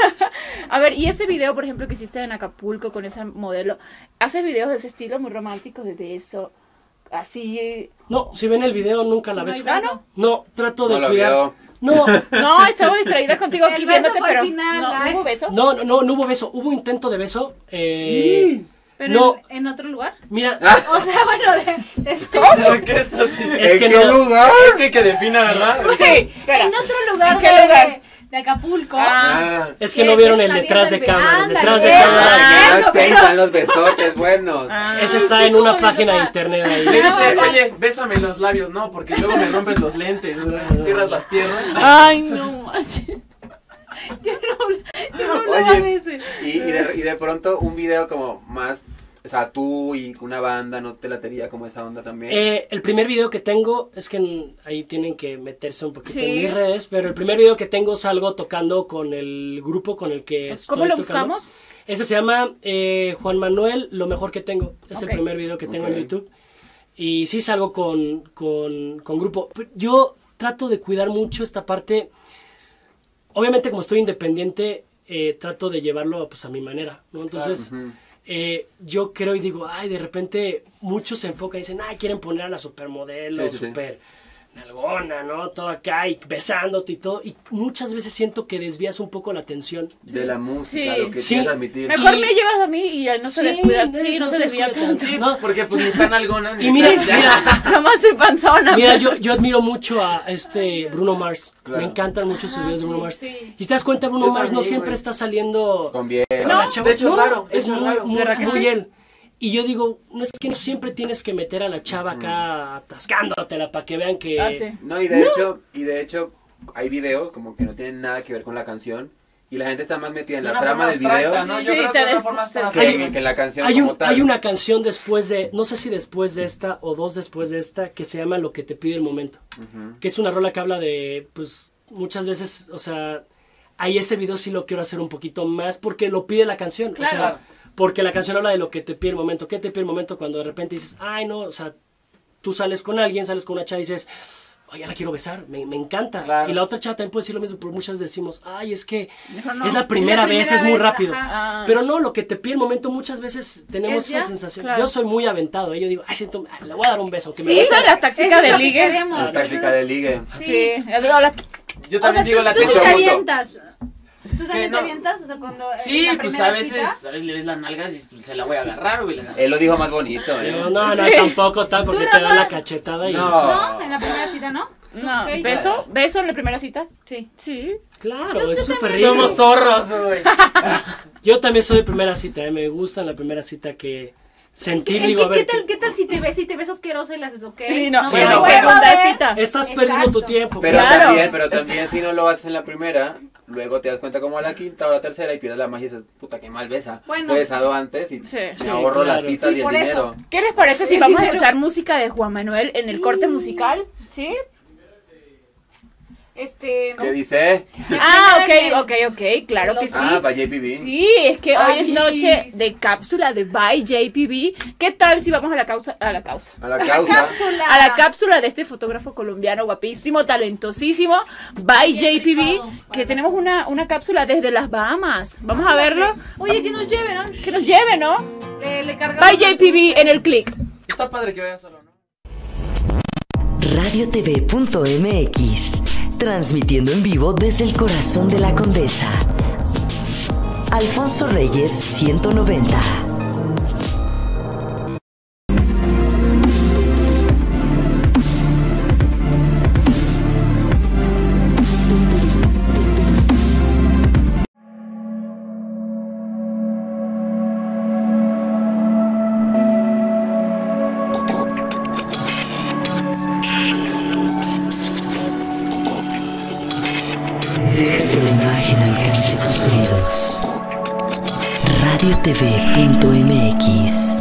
A ver, y ese video, por ejemplo, que hiciste en Acapulco con ese modelo, ¿haces videos de ese estilo muy romántico, de beso? Así. No, si ven el video nunca la No ves. hay beso. No, trato de No lo cuidar. vio. No, No, estaba distraída contigo El aquí beso viéndote, fue al pero final, no, ay. ¿no hubo beso? no, no, no, no hubo beso. Hubo intento de beso. Eh, Pero No. en, en otro lugar. Mira, O sea, bueno, de, de- ¿Qué estás diciendo? es ¿En que qué no. lugar? Es que que defina, ¿verdad? Sí, espera. en otro lugar, ¿En qué de, lugar? de Acapulco. Ah, Es que no vieron el está detrás de viendo el cámaras. video. Detrás de Ándale, cámaras. ah, eso, que ahí pero- están los besotes buenos. Ah. Ese está en una página de internet Le ahí. dice, oye, bésame los labios. No, porque luego me rompes los lentes. Cierras las piernas. Ay, no manches. Oye, y, y, de, y de pronto un video como más, o sea, tú y una banda, ¿no te latería como esa onda también? Eh, el primer video que tengo, es que en- ahí tienen que meterse un poquito Sí. en mis redes, pero el primer video que tengo salgo tocando con el grupo con el que estoy ¿Cómo lo tocando. buscamos? Ese se llama eh, Juan Manuel, Lo Mejor Que Tengo. Es Ok. el primer video que tengo Ok. en YouTube. Y sí salgo con, con, con grupo. Yo trato de cuidar mucho esta parte. Obviamente como estoy independiente, eh, trato de llevarlo pues, a mi manera, ¿no? Entonces, Ujú. eh, yo creo y digo, ay, de repente muchos se enfocan y dicen, ay, quieren poner a la supermodelo, Sí, sí, sí. super... nalgona, ¿no? Todo acá y besándote y todo. Y muchas veces siento que desvías un poco la atención. De la música, Sí. lo que Sí. quieres transmitir. Mejor Y- me llevas a mí y él no se Sí, descuida. no, Sí, no, no se se desvía descuida tanto. tanto. No, porque pues ni están alguna ni Y mira, están- mira, Nomás soy panzona. mira, pero- yo, yo admiro mucho a este Bruno Mars. Claro. Me encantan mucho sus Ajá, videos de Bruno sí, Mars. sí. Y te das cuenta, Bruno Yo Mars no también, siempre güey. está saliendo... Con bien. No, de hecho es raro, de es hecho es muy, raro. muy, ¿Verdad que muy sí? él. Y yo digo, no es que no siempre tienes que meter a la chava acá atascándotela para que vean que... Ah, sí. No, y de hecho, y de hecho, hay videos como que no tienen nada que ver con la canción. Y la gente está más metida en De la una trama forma del video abstracta, ¿no? Yo Sí, creo te que de des- una forma te- abstracta. que, que la canción Hay, como un, tal. hay una canción después de, no sé si después de esta o dos después de esta, que se llama Lo que te pide el momento. Ujú. Que es una rola que habla de, pues, muchas veces, o sea, ahí ese video sí lo quiero hacer un poquito más porque lo pide la canción. O sea, Claro. porque la canción habla de lo que te pide el momento. ¿Qué te pide el momento cuando de repente dices, ay, no, o sea, tú sales con alguien, sales con una chava y dices, ay, ya la quiero besar, me, me encanta. Claro. Y la otra chava también puede decir lo mismo, pero muchas veces decimos, ay, es que Mejor no. es la primera Es la vez, primera es muy vez, rápido. ajá. Ah. Pero no, lo que te pide el momento muchas veces tenemos ¿Es ya? esa sensación. Claro. Yo soy muy aventado, ¿eh? Yo digo, ay, siento, ay, le voy a dar un beso. Que me Sí, bese. esa es la táctica Eso es de lo que ligue. queremos. La táctica de ligue. Sí. Ahora- Yo O también sea, digo tú, la tú sí Mucho te gusto. avientas. ¿Tú también no. te avientas? O sea, cuando en Sí, la pues primera a veces, cita, a veces le ves las nalgas y pues, se la voy a agarrar, güey. la- Él lo dijo más bonito, ¿eh? No, no, no, Sí. tampoco tal, porque ¿Tú, te da Rafa? la cachetada y... No. ¿no? En la primera cita, ¿no? No, Ok. ¿beso? ¿Beso en la primera cita? Sí. Sí. Claro, Yo- es yo súper también rico. Somos zorros, güey. Yo también soy de primera cita, ¿eh? Me gusta en la primera cita que sentir, Es digo, a que, ¿qué ver, tal, ¿qué tal si te ves y te ves asquerosa y le haces ok? Sí, no, Sí, en no. la segunda ¿eh? cita. estás Exacto. perdiendo tu tiempo. Pero Claro. también, pero también si no lo haces en la primera, luego te das cuenta como a la quinta o la tercera y pierdes la magia y dices, puta, qué mal besa. Bueno. He besado antes y Sí. me Sí, ahorro las claro. citas Sí, y el por eso. dinero. ¿Qué les parece si El vamos a dinero. escuchar música de Juan Manuel en el corte musical? ¿Sí? Este... ¿Qué dice? Ah, Bien. ok, ok, ok, claro que sí. Ah, para J P B. Sí, es que hoy Ay. es noche de cápsula de By J P B. ¿Qué tal si vamos a la causa, a la causa? A la causa. Cápsula. A la cápsula de este fotógrafo colombiano guapísimo, talentosísimo, By Bien J P B, rifado. que tenemos una, una cápsula desde las Bahamas. Vamos a verlo. Oye, que nos lleven, ¿no? Que nos lleve, ¿no? Le, le cargamos... By J P B en el click. Está padre que vaya solo, ¿no? radio t v punto m x, transmitiendo en vivo desde el corazón de la Condesa. Alfonso Reyes ciento noventa. Deja que la imagen alcance tus oídos. radio t v punto m x.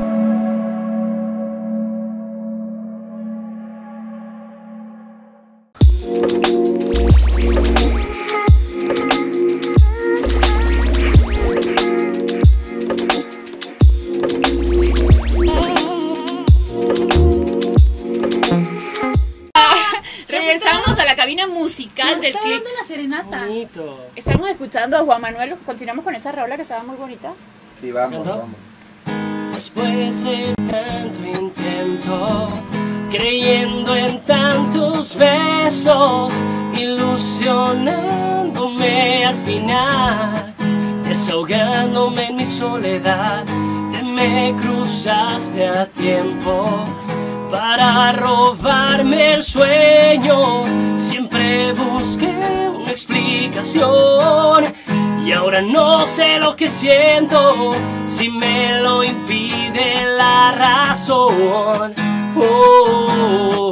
Regresamos a la cabina musical Nos del está click. dando una serenata. Bonito. Estamos escuchando a Juan Manuel. Continuamos con esa rola que estaba muy bonita. Sí, vamos, ¿Cantó? vamos. Después de tanto intento, creyendo en tantos besos, ilusionándome al final, desahogándome en mi soledad, te me cruzaste a tiempo para robarme el sueño. Siempre busqué una explicación y ahora no sé lo que siento si me lo impide la razón. Oh,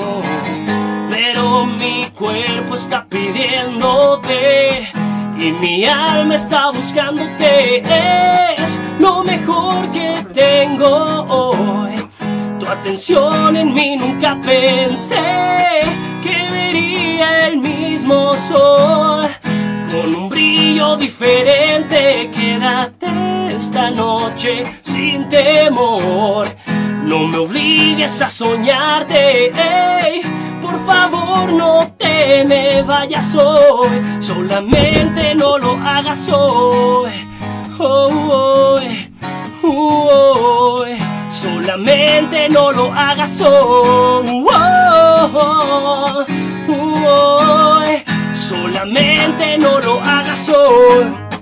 pero mi cuerpo está pidiéndote y mi alma está buscándote. Es lo mejor que tengo hoy. Tu atención en mí, nunca pensé que vería el mismo sol con un brillo diferente. Quédate esta noche sin temor, no me obligues a soñarte, ey, por favor no te me vayas hoy, solamente no lo hagas hoy, oh, hoy, oh, hoy. Solamente no lo hagas hoy, oh, oh, oh, solamente no lo hagas hoy.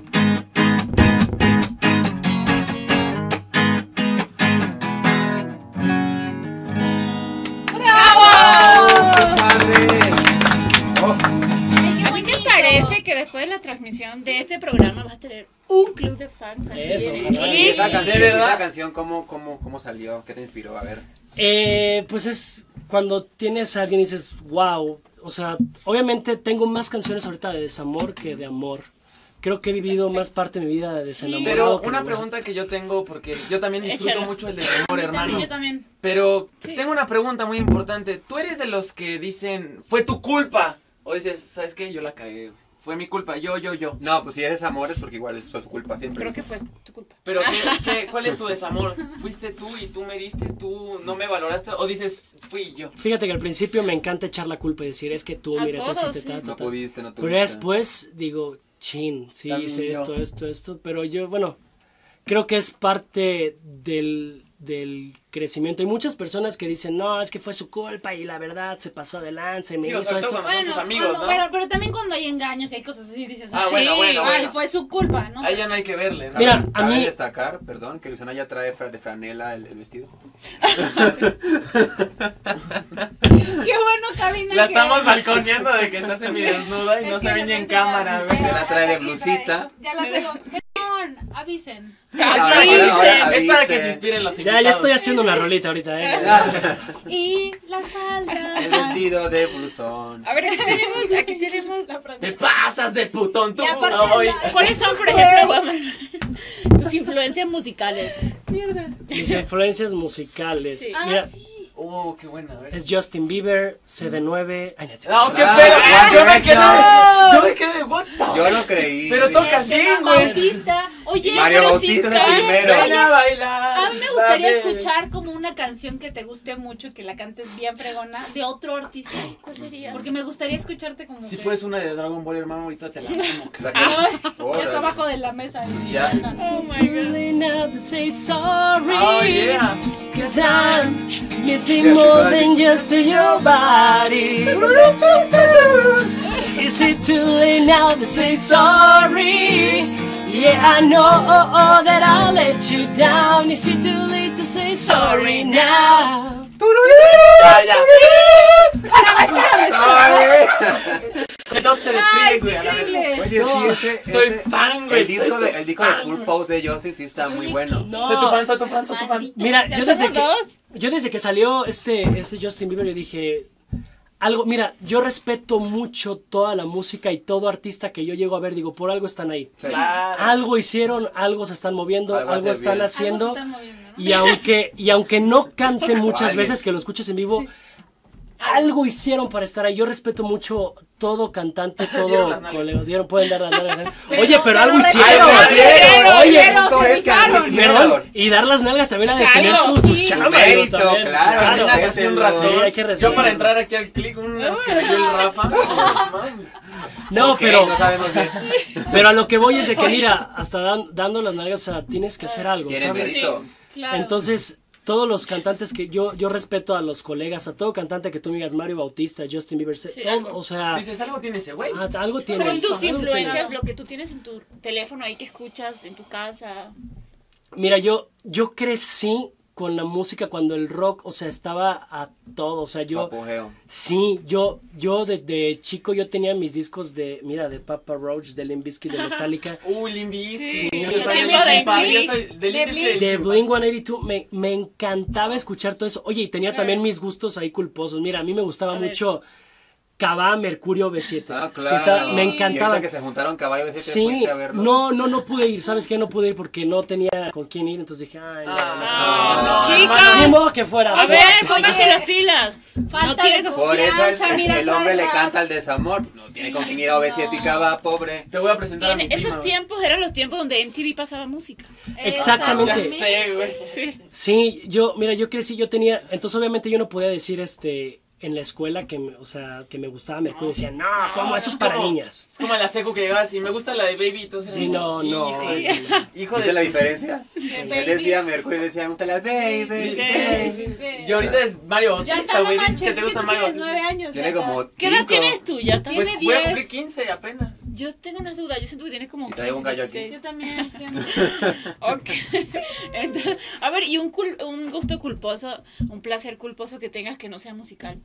Parece que después de la transmisión de este programa vas a tener un club de fans. Eso, aquí en ojalá. el- ¿Y esa canción, ¿De verdad? esa canción cómo, cómo, cómo salió? ¿Qué te inspiró? A ver. Eh, pues es cuando tienes a alguien y dices, wow. O sea, obviamente tengo más canciones ahorita de desamor que de amor. Creo que he vivido más parte de mi vida de desenamorado. Pero que una de amor. pregunta que yo tengo, porque yo también disfruto Échala. mucho el desamor, hermano. Yo también. Pero Sí. tengo una pregunta muy importante. ¿Tú eres de los que dicen, fue tu culpa? O dices, ¿sabes qué? Yo la cagué. Fue mi culpa, yo, yo, yo. No, pues si eres amor es porque igual es su culpa siempre. Creo que fue tu culpa. Pero ¿qué, qué, ¿cuál es tu desamor? ¿Fuiste tú y tú me diste, tú no me valoraste? ¿O dices, fui yo? Fíjate que al principio me encanta echar la culpa y decir, es que tú, A mira, tú todos, hiciste sí. ta, ta, No ta. pudiste, no tuviste. Pero después digo, chin, sí, También hice yo. esto, esto, esto. Pero yo, bueno, creo que es parte del, del crecimiento. Hay muchas personas que dicen, no, es que fue su culpa y la verdad se pasó de lanza y me Digo, hizo sobre todo esto. cuando son Bueno, tus amigos, cuando- ¿no? pero, pero también cuando hay engaños y hay cosas así, dices, Ah, sí, bueno, bueno, ay, bueno. fue su culpa, ¿no? Ahí ya no hay que verle, ¿no? Mira, Cabe- a cabe mí- destacar, perdón, que Luciana ya trae fra- de franela el, el vestido. Qué bueno, Cabina. La que- estamos balconeando de que estás semidesnuda y Es no que se ve no ni en se va- cámara, güey. Ya la trae de Aquí blusita. Ya la tengo. Perdón, avisen. Es para, que, Ahora, ahora, es para avisen. que se inspiren los Ya, invitados. ya estoy haciendo una rolita ahorita, eh. Y la El falda. vestido de blusón. A ver, aquí tenemos, aquí tenemos La frase. Te pasas de putón tú Y aparte hoy. la- ¿Cuáles son, por ejemplo, Guaman, tus influencias musicales? Mis influencias musicales. Sí. Mira, Ah, sí. Oh, qué buena, a ver. es Justin Bieber, C D nueve. Ay, no, No, qué Ah, pedo. One Yo me Direction. quedé. Yo me quedé, what the. Yo lo creí. Pero dije, tocas Ese bien, güey. Bautista. Oye, Mario pero Bautista es el oye, primero. Ven a bailar. a mí me gustaría dame. escuchar como una canción que te guste mucho y que la cantes bien fregona de otro artista. ¿Cuál sería? Porque me gustaría escucharte como Si que- puedes una de Dragon Ball, hermano, ahorita te la pongo. La que- Ay, ya Órale. está abajo de la mesa. Ya. Oh my Too god. late now to say sorry. Oh, yeah. Cause I'm missing Yeah, more sí, than just your body. Is it too late now to say sorry? Yeah, I know that I let you down. Is it too late to say sorry now? Ya, ya. Ay, Con Doctor ¡Ay, Skrillex, qué güey, a la vez. increíble! Oye, sí, ese, Soy ese- fan, güey. El disco soy de, el disco de fan. Purpose de Justin sí está muy bueno. No. Soy tu fan, soy tu fan, soy tu fan. Mira, ¿Ya yo desde, somos que, dos? yo desde que salió este, este Justin Bieber, yo dije algo. Mira, yo respeto mucho toda la música y todo artista que yo llego a ver. Digo, por algo están ahí. Sí. Claro. Algo hicieron, algo se están moviendo, Algo algo, hace están bien. Algo se haciendo. están moviendo, ¿no? Y aunque, y aunque no cante muchas Alguien. veces que lo escuches en vivo, algo hicieron para estar ahí. Yo respeto mucho todo cantante, todo Dieron las nalgas. colega. Dieron, pueden dar las nalgas. ¿eh? Pero- Oye, pero, pero algo respeto. hicieron. Algo hicieron. Oye, El punto se es que algo rifaron. hicieron. perdón, y dar las nalgas también ha de O sea, tener algo, su, su sí. chamba, Mérito, digo, también, claro, claro. Una respétenlo. así un razón. Sí, hay que Yo respetar. para entrar aquí al click, unas que me dio el Rafa. Mami. No, Ok, pero, no sabemos bien. pero a lo que voy es de que, mira, hasta dan- dando las nalgas, o sea, tienes que hacer algo, Tiene ¿sabes? mérito. Claro. Entonces, todos los cantantes que yo yo respeto a los colegas, a todo cantante que tú me digas, Mario Bautista, Justin Bieber, Sí, todo, algo. o sea, Dices, algo tiene ese güey. ah, algo tiene. Con tus algo tiene. influencias, lo que tú tienes en tu teléfono ahí que escuchas en tu casa. Mira, yo yo crecí con la música cuando el rock, o sea, estaba a todo, o sea, Su yo apogeo. sí, yo yo desde chico yo tenía mis discos de, mira, de Papa Roach, de Limp Bizkit, de Metallica. Uy, Limbis. Sí, Yo yo también tengo de mi padre, yo Blink, soy de de Limp Bizkit. Blink. De Blink ciento ochenta y dos me, me encantaba escuchar todo eso. Oye, y tenía también mis gustos ahí culposos. Mira, a mí me gustaba A ver. mucho Cabá, Mercurio, B siete. Ah, Sí, claro. estaba- me Y encantaba. ahorita que se juntaron caballo, ¿ves si te Sí, fuiste a verlo? no, no, no pude ir. ¿Sabes qué? No pude ir porque no tenía con quién ir. Entonces dije, ay, no, Ah, no, no. chicas. Ni modo que fuera. A sí. ver, pónganse las pilas. Falta No tiene de que- Por eso el, confianza, el- mira, el hombre le Carla. canta al desamor. No tiene con quién ir a O B siete y Cava, pobre. Te voy a presentar a En mi esos prima, tiempos eran los tiempos donde M T V pasaba música. Exactamente. güey. Ya sé, güey. Sí. Sí, yo, mira, yo crecí, yo tenía, entonces obviamente yo no podía decir, este, en la escuela que me, o sea, que me gustaba Mercurio, decían, no, ¿cómo? Eso es para como- niñas. Es como en la secu que llegabas y me gusta la de Baby, entonces... Sí, no, no. Hijo, ay, hijo ¿Viste de... la diferencia? Baby. Él decía Mercurio, decía, me gusta la baby, Sí. baby. Y ahorita es Mario Ya Bautista, está, no güey, dices manches, que es te que gusta tú Mario tienes nueve Bautista. años. Tiene ya como está. ¿Qué edad cinco. tienes tú, Yata? Tiene Pues voy a diez. cumplir quince apenas. Yo tengo una duda, yo siento que tienes como Y traigo un gallo aquí. dieciséis. Yo también. siempre. Ok. Entonces, a ver, ¿y un, cul- un gusto culposo, un placer culposo que tengas que no sea musical?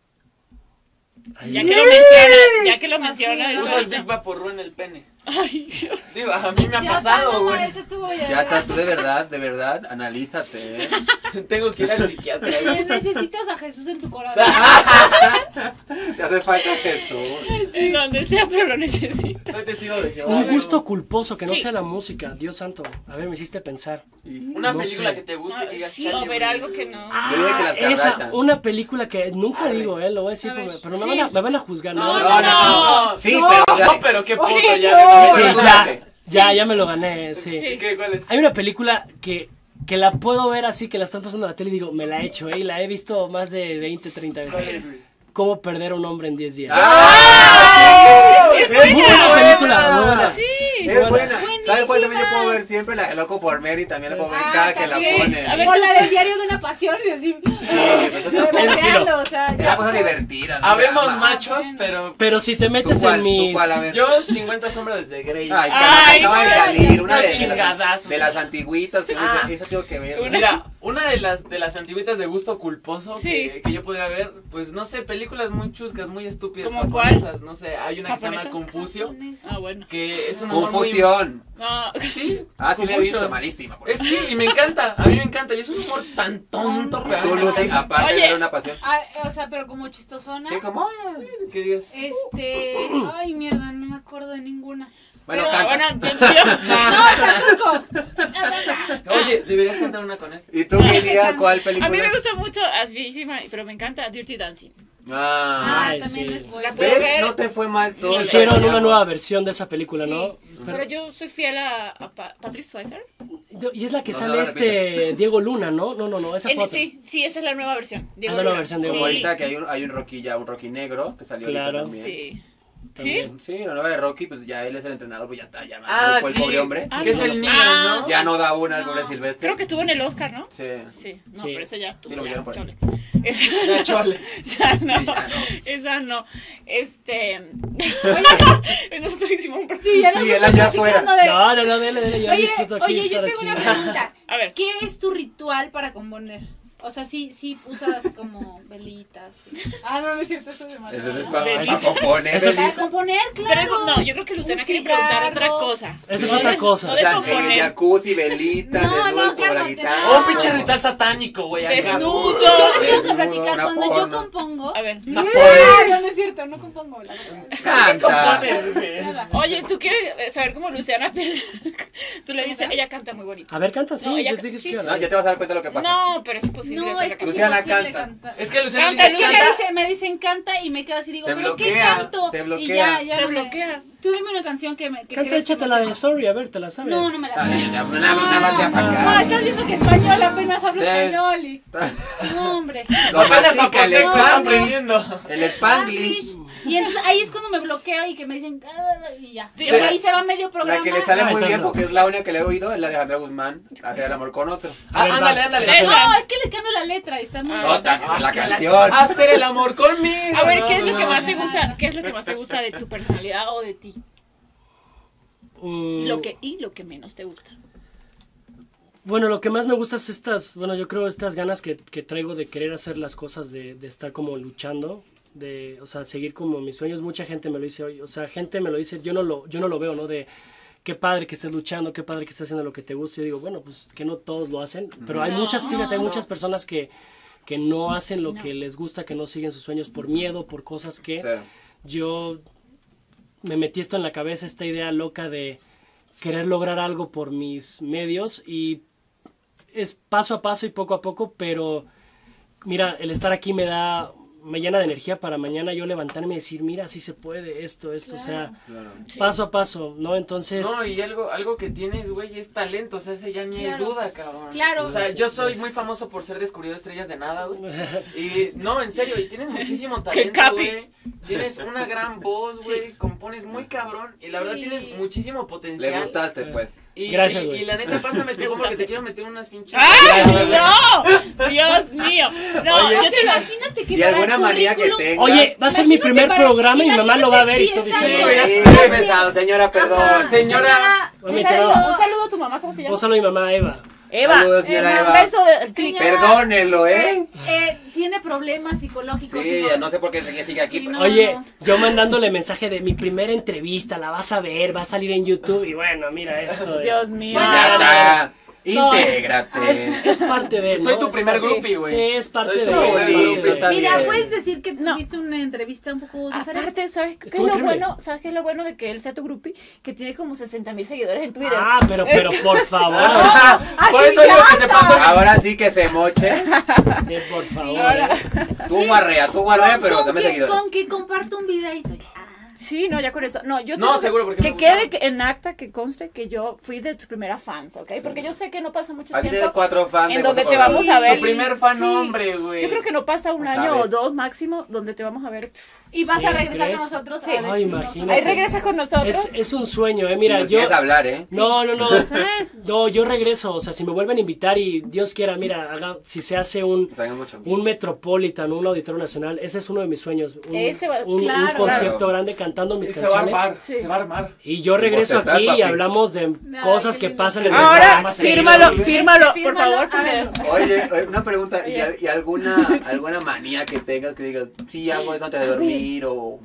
ay, Ya que lo menciona, ya que lo menciona. sí, eso Usas está- Big Vaporru en el pene. Ay, Dios. Digo, a mí me ha Ya está, pasado, mamá, güey. ese estuvo ya. Ya está, tú de verdad, de verdad, analízate, ¿eh? Tengo que ir al psiquiatra. Oye, necesitas a Jesús en tu corazón. Te hace falta Jesús. En donde sea, pero lo necesito. Soy testigo de Jehová. un güey. gusto culposo que no Sí. sea la música, Dios santo. A ver, me hiciste pensar. Una no película sé. que te guste y digas, Sí, "Chale, o ver güey". algo que no. Yo diría que las Ah, esa, Kardashian. una película que nunca Arre. digo, eh, lo voy a decir, A ver, pero, pero me, sí. van a, me van a juzgar. me No, van a no, No, decir- no, no. Sí, No, pero No, pero qué puto Oye, ya. no. Sí, Pero ya, espérate. ya, ya me lo gané, sí. Sí. ¿Qué? ¿Cuál es? Hay una película que, que la puedo ver así, que la están pasando en la tele y digo, me la he hecho, eh, y la he visto más de veinte, treinta ¿Cuál veces. es, güey? Cómo perder a un hombre en diez días. ¡Ah! ¡Es ¡Es Muy buena película, muy buena. Sí. Es buena. Buenísima. ¿Sabes cuál también yo puedo ver siempre? La de Loco por Mary, también la puedo ver Ah, cada que la también. ponen. A ver, O la del diario de una pasión y así. Revolteando, o sea, Es ya. una cosa divertida. ¿no? Habemos Drama. machos, pero... Pero si te ¿Tú metes cuál? en ¿Tú mis... cuál? A ver. Yo, cincuenta sombras de Grey. Ay, que Ay, acaba de qué salir. Una unos de, de, las, chingadazos. de las antiguitas. Que Ah. esa, esa tengo que ver. Una- Mira, una de las de las antiguitas de gusto culposo Sí. que, que yo podría ver, pues no sé, películas muy chuscas, muy estúpidas. ¿Cómo cuál? japonesas, no sé, hay una que se llama ¿Japonesa? Confucio, Ah, bueno. que es un humor muy... Confusión. No. Sí, Ah, sí, la he Confusion. visto. Malísima. por Es, sí, y me encanta, a mí me encanta, y es un humor tan tonto, Y pero a tú, mí me Lucy, encanta. aparte Oye. de ver una pasión. Ah, o sea, pero como chistosona. Sí, como. que digas, Este. Ay, mierda, no me acuerdo de ninguna. Bueno, Pero, canta. bueno, atención. No, tampoco. oye, deberías cantar una con él. ¿Y tú, qué día? ¿Cuál película? A mí me gusta mucho, es viejísima, pero me encanta Dirty Dancing. Ah. Ah, Ay, también sí. es buena. La puedo ¿Ves? ver. No te fue mal todo. Hicieron una nueva versión de esa película, Sí. ¿no? Pero yo soy fiel a, a Pa- Patrick Swayze. Y es la que No, sale no, este Diego Luna, ¿no? No, no, no, esa En- fue otra. sí, sí, esa es la nueva versión. Diego la nueva Luna. versión de sí. Como ahorita que hay un, hay un Rocky ya, un Rocky negro que salió Claro. ahorita también. Sí. ¿Sí? También. Sí, la nueva de Rocky, pues ya él es el entrenador, pues ya está, ya más Ah, fue el sí, pobre hombre. Ah, que es no. el niño, Ah, ¿no? Ya no da una al No. pobre Silvestre. Creo que estuvo en el Oscar, ¿no? Sí. Sí, no, Sí. pero esa ya estuvo. Sí, lo ya, metieron por chole. ahí. Esa, Ya, chole. esa no, Sí, ya no. esa no. Este. Nosotros hicimos un Sí, ya no Sí, sé él allá qué afuera. estoy de- No, no, no, dele, dele, yo Oye, disfruto aquí oye, yo estar tengo aquí. una pregunta. A ver. ¿Qué es tu ritual para componer? O sea, sí, sí usas como velitas. Ah, no, no es cierto, eso es de madre. Entonces, para, Feliz. para componer. Eso sí. Para componer, Pero claro. no, yo creo que Luciana Un quiere preguntar cigarro. otra cosa. Eso es No otra de- cosa. No O de sea, en el componer. jacuzzi, velita, No, desnudo no, por la cálmate, guitarra. no. Un pinche ritual satánico, güey. acá. Desnudo. Yo les tengo que Desnudo, platicar, una cuando yo porno. compongo. A ver. Una Ah, porra. no, no es cierto, no compongo, la verdad. Canta. Compones, güey. Nada. Oye, ¿tú quieres saber cómo Luciana pierde? Tú le dices, ¿Cómo? ella canta muy bonito. A ver, canta, sí, No, ella- yo dije sí. que No, ya te vas a dar cuenta de lo que pasa. No, pero es imposible. No, eso es que es Luciana imposible canta. cantar. Es que Luciana Canta, dice, Es que me Canta. dicen, me dicen canta y me quedo así, digo, Se ¿pero qué bloquea, canto? se Y bloquea. ya, ya Se no me- bloquea. Tú dime una canción que me que Canta, crees que échate me la de sepa. Sorry, a ver, te la sabes. No, no me la Ay, sé. ya, una, una bandeja para acá. No, estás viendo que español apenas hablo Sí. español y... No, hombre. Lo apenas mastica, el zapoteco está Spanglish. aprendiendo. El Spanglish. Y entonces ahí es cuando me bloqueo y que me dicen "Ah", y ya. Sí, Y la- ahí se va medio programa. La que le sale Ah, muy bien entonces no. porque es la única que le he oído es la de Alejandra Guzmán, hacer el amor con otro. Ah, ver, ándale, va. ándale. Esa. No, es que le cambio la letra y está muy Ah, No, bonita. tan- la canción. Hacer el amor conmigo. A ver, ¿qué es lo No, que no, más no. te gusta? ¿Qué es lo que más te gusta de tu personalidad o de ti? Mm, Lo que y lo que menos te gusta. Bueno, lo que más me gusta es estas, bueno, yo creo estas ganas que, que traigo de querer hacer las cosas, de, de estar como luchando, de, o sea, seguir como mis sueños. Mucha gente me lo dice hoy, o sea, gente me lo dice, yo no lo, yo no lo veo, ¿no? De qué padre que estés luchando, qué padre que estés haciendo lo que te gusta. Yo digo, bueno, pues que no todos lo hacen, pero hay No. muchas, fíjate, hay No. muchas personas que, que no hacen lo No. que les gusta, que no siguen sus sueños por miedo, por cosas que Sí. yo me metí esto en la cabeza, esta idea loca de querer lograr algo por mis medios y es paso a paso y poco a poco, pero mira, el estar aquí me da me llena de energía para mañana yo levantarme y decir, mira, sí se puede, esto, esto, Claro. o sea, Claro. Sí. paso a paso, ¿no? Entonces, No, y algo, algo que tienes, güey, es talento, o sea, ese ya ni Claro. hay duda, cabrón. Claro. O sea, yo soy muy famoso por ser descubridor de estrellas de nada, güey. Y, no, en serio, y tienes muchísimo talento, capi! güey. Tienes una gran voz, güey, compones muy cabrón, y la verdad Sí. tienes muchísimo Le potencial. gustaste, pues. Y, Gracias, y- güey. y la neta, pásame tu Me como porque gustaste. te quiero meter unas pinches... ¡Ay, no! ¡Dios mío! No, Oye, yo O sea, te la... imagínate que Y para alguna el manía que currículum- tenga. oye, va a ser mi Imagínate primer para- programa y mi mamá lo va a ver y tú imagínate, dices, sí, güey, ya exacto. sé, Sí. pensado, señora, perdón. Ajá. Señora. Señora, Un Oye, saludo, señora. un saludo a tu mamá, ¿cómo se llama? un saludo a mi mamá Eva. Eva. Saludos, señora Eva, Eva. Un beso del clic. Señora. Perdónenlo, ¿eh? eh, tiene problemas psicológicos. Sí, hijo. no sé por qué sigue sigue aquí. Sí, pero- no. Oye, yo mandándole mensaje de mi primera entrevista, la vas a ver, va a salir en YouTube y bueno, mira esto. de- Dios mío. Ya está. No, es- Intégrate. Es, es parte de, Soy ¿no? tu Es primer parte- groupie, güey. Sí, es parte Soy de. tu No, primer sí, groupie. pero está Mira, bien. puedes decir que No. tuviste una entrevista un poco diferente. Aparte, ¿sabes qué es Estuvo lo increíble. bueno? ¿Sabes qué es lo bueno de que él sea tu groupie? Que tiene como sesenta mil seguidores en Twitter. Ah, pero, pero por favor. Por Así eso digo ya que te paso... Ahora sí que se moche. Sí, por favor. Sí. ¿eh? Tú guarrea, tú guarrea, Con- pero con dame que- seguidores. Con que comparto un videito. Ah. Sí, no, ya con eso. No, yo No, tengo seguro, porque que me quede gustaron. que- en acta que conste que yo fui de tus primeras fans, ¿ok? Porque yo sé que no pasa mucho Aquí tienes tiempo cuatro fans en de donde Gozo te Colorado. vamos a ver. Tu primer fan Sí. hombre, güey. Yo creo que no pasa un No año sabes. o dos máximo donde te vamos a ver. Y vas Sí, a regresar ¿crees? con nosotros Sí. a Ay, decirnos. imagínate. Ahí regresas con nosotros. Es, es un sueño, ¿eh? Si Mira, nos yo. quieres hablar, ¿eh? No, no, no. Ah, No, yo regreso. O sea, si me vuelven a invitar y Dios quiera, mira, haga, si se hace un. Traigan mucho. Un Metropolitan, un Auditorio Nacional, ese es uno de mis sueños. Un, Ese va- un- un claro. concierto Claro. grande cantando mis Y se va a canciones. armar, Sí. se va a armar. Y yo regreso Bostezar, aquí y papi. hablamos de cosas qué que lindo. pasan en el Ahora, programa. fírmalo, Sí. fírmalo, por Fírmalo. favor. A ver. porque- Oye, oye, una pregunta, ¿y, al- y alguna, alguna manía que tengas que digas, sí hago eso antes de dormir o...?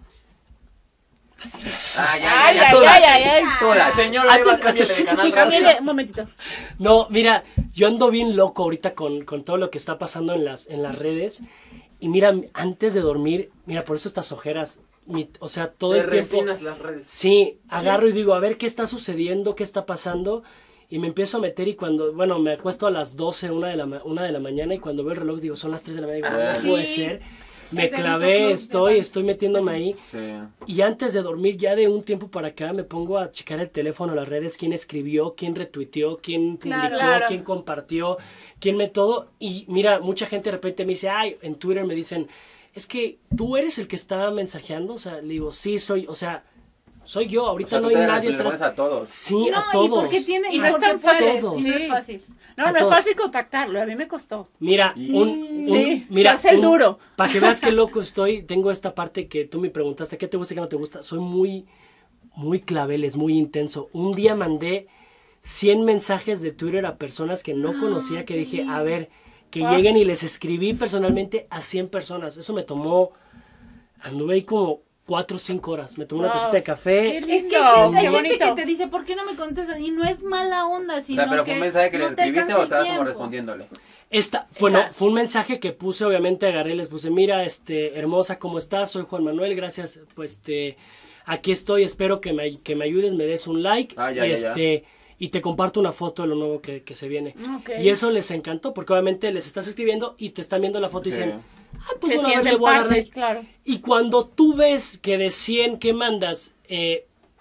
Ah, ya, ya, Ay, ya, ay, todas, ay, ay, ay. todas. Señora Eva, Antes, cámbiale antes, de canal sí, cámbiale, rápido. un momentito. No, mira, yo ando bien loco ahorita con, con todo lo que está pasando en las, en las redes. Y mira, antes de dormir, mira, por eso estas ojeras, mi- o sea, todo Te el tiempo... refinas las redes. Sí, agarro y digo, a ver qué está sucediendo, qué está pasando. Y me empiezo a meter y cuando, bueno, me acuesto a las doce, una de la, ma- una de la mañana y cuando veo el reloj digo, son las tres de la mañana. Digo, Ah. no Sí. puede ser. Me Es de nuestro clavé, club de estoy, fan. estoy metiéndome ahí. Sí. Y antes de dormir, ya de un tiempo para acá, me pongo a checar el teléfono, las redes, quién escribió, quién retuiteó, quién publicó, Claro. Claro. quién compartió, quién me todo. Y mira, mucha gente de repente me dice, ay, en Twitter me dicen, es que tú eres el que está mensajeando. O sea, le digo, sí, soy, o sea, soy yo. O Ahorita sea, no tú hay te nadie respondes atrás. a todos. Sí, a No, todos. y porque tiene, y Y no es porque tan puedes, fácil. y no es Sí. fácil. No, A no es todos. fácil contactarlo, a mí me costó. Mira, Y- un, un- Sí, mira, se hace el duro. Para que veas qué loco estoy, tengo esta parte que tú me preguntaste, ¿qué te gusta y qué no te gusta? Soy muy, muy claveles, muy intenso. Un día mandé cien mensajes de Twitter a personas que no conocía, que dije, a ver, que Ah. lleguen y les escribí personalmente a cien personas. Eso me tomó, anduve ahí como cuatro o cinco horas. Me tomé una Wow. tacita de café. Qué Es que hay lindo, gente, hay qué gente bonito. que te dice, ¿por qué no me contestas? Y no es mala onda, O sino sea, pero que fue un mensaje que le no te escribiste alcanza o el estabas como tiempo. respondiéndole. Esta, bueno, Ajá. fue un mensaje que puse, obviamente agarré, les puse, mira, este, hermosa, ¿cómo estás? Soy Juan Manuel, gracias, pues, te, aquí estoy, espero que me, que me ayudes, me des un like, Ah, ya, y ya, este, y te comparto una foto de lo nuevo que, que se viene. Ok. Y eso les encantó, porque obviamente les estás escribiendo y te están viendo la foto y Sí. dicen, ah, pues Se bueno, a ver, le sienten voy a dar parte, like. claro. Y cuando tú ves que de cien que mandas, eh,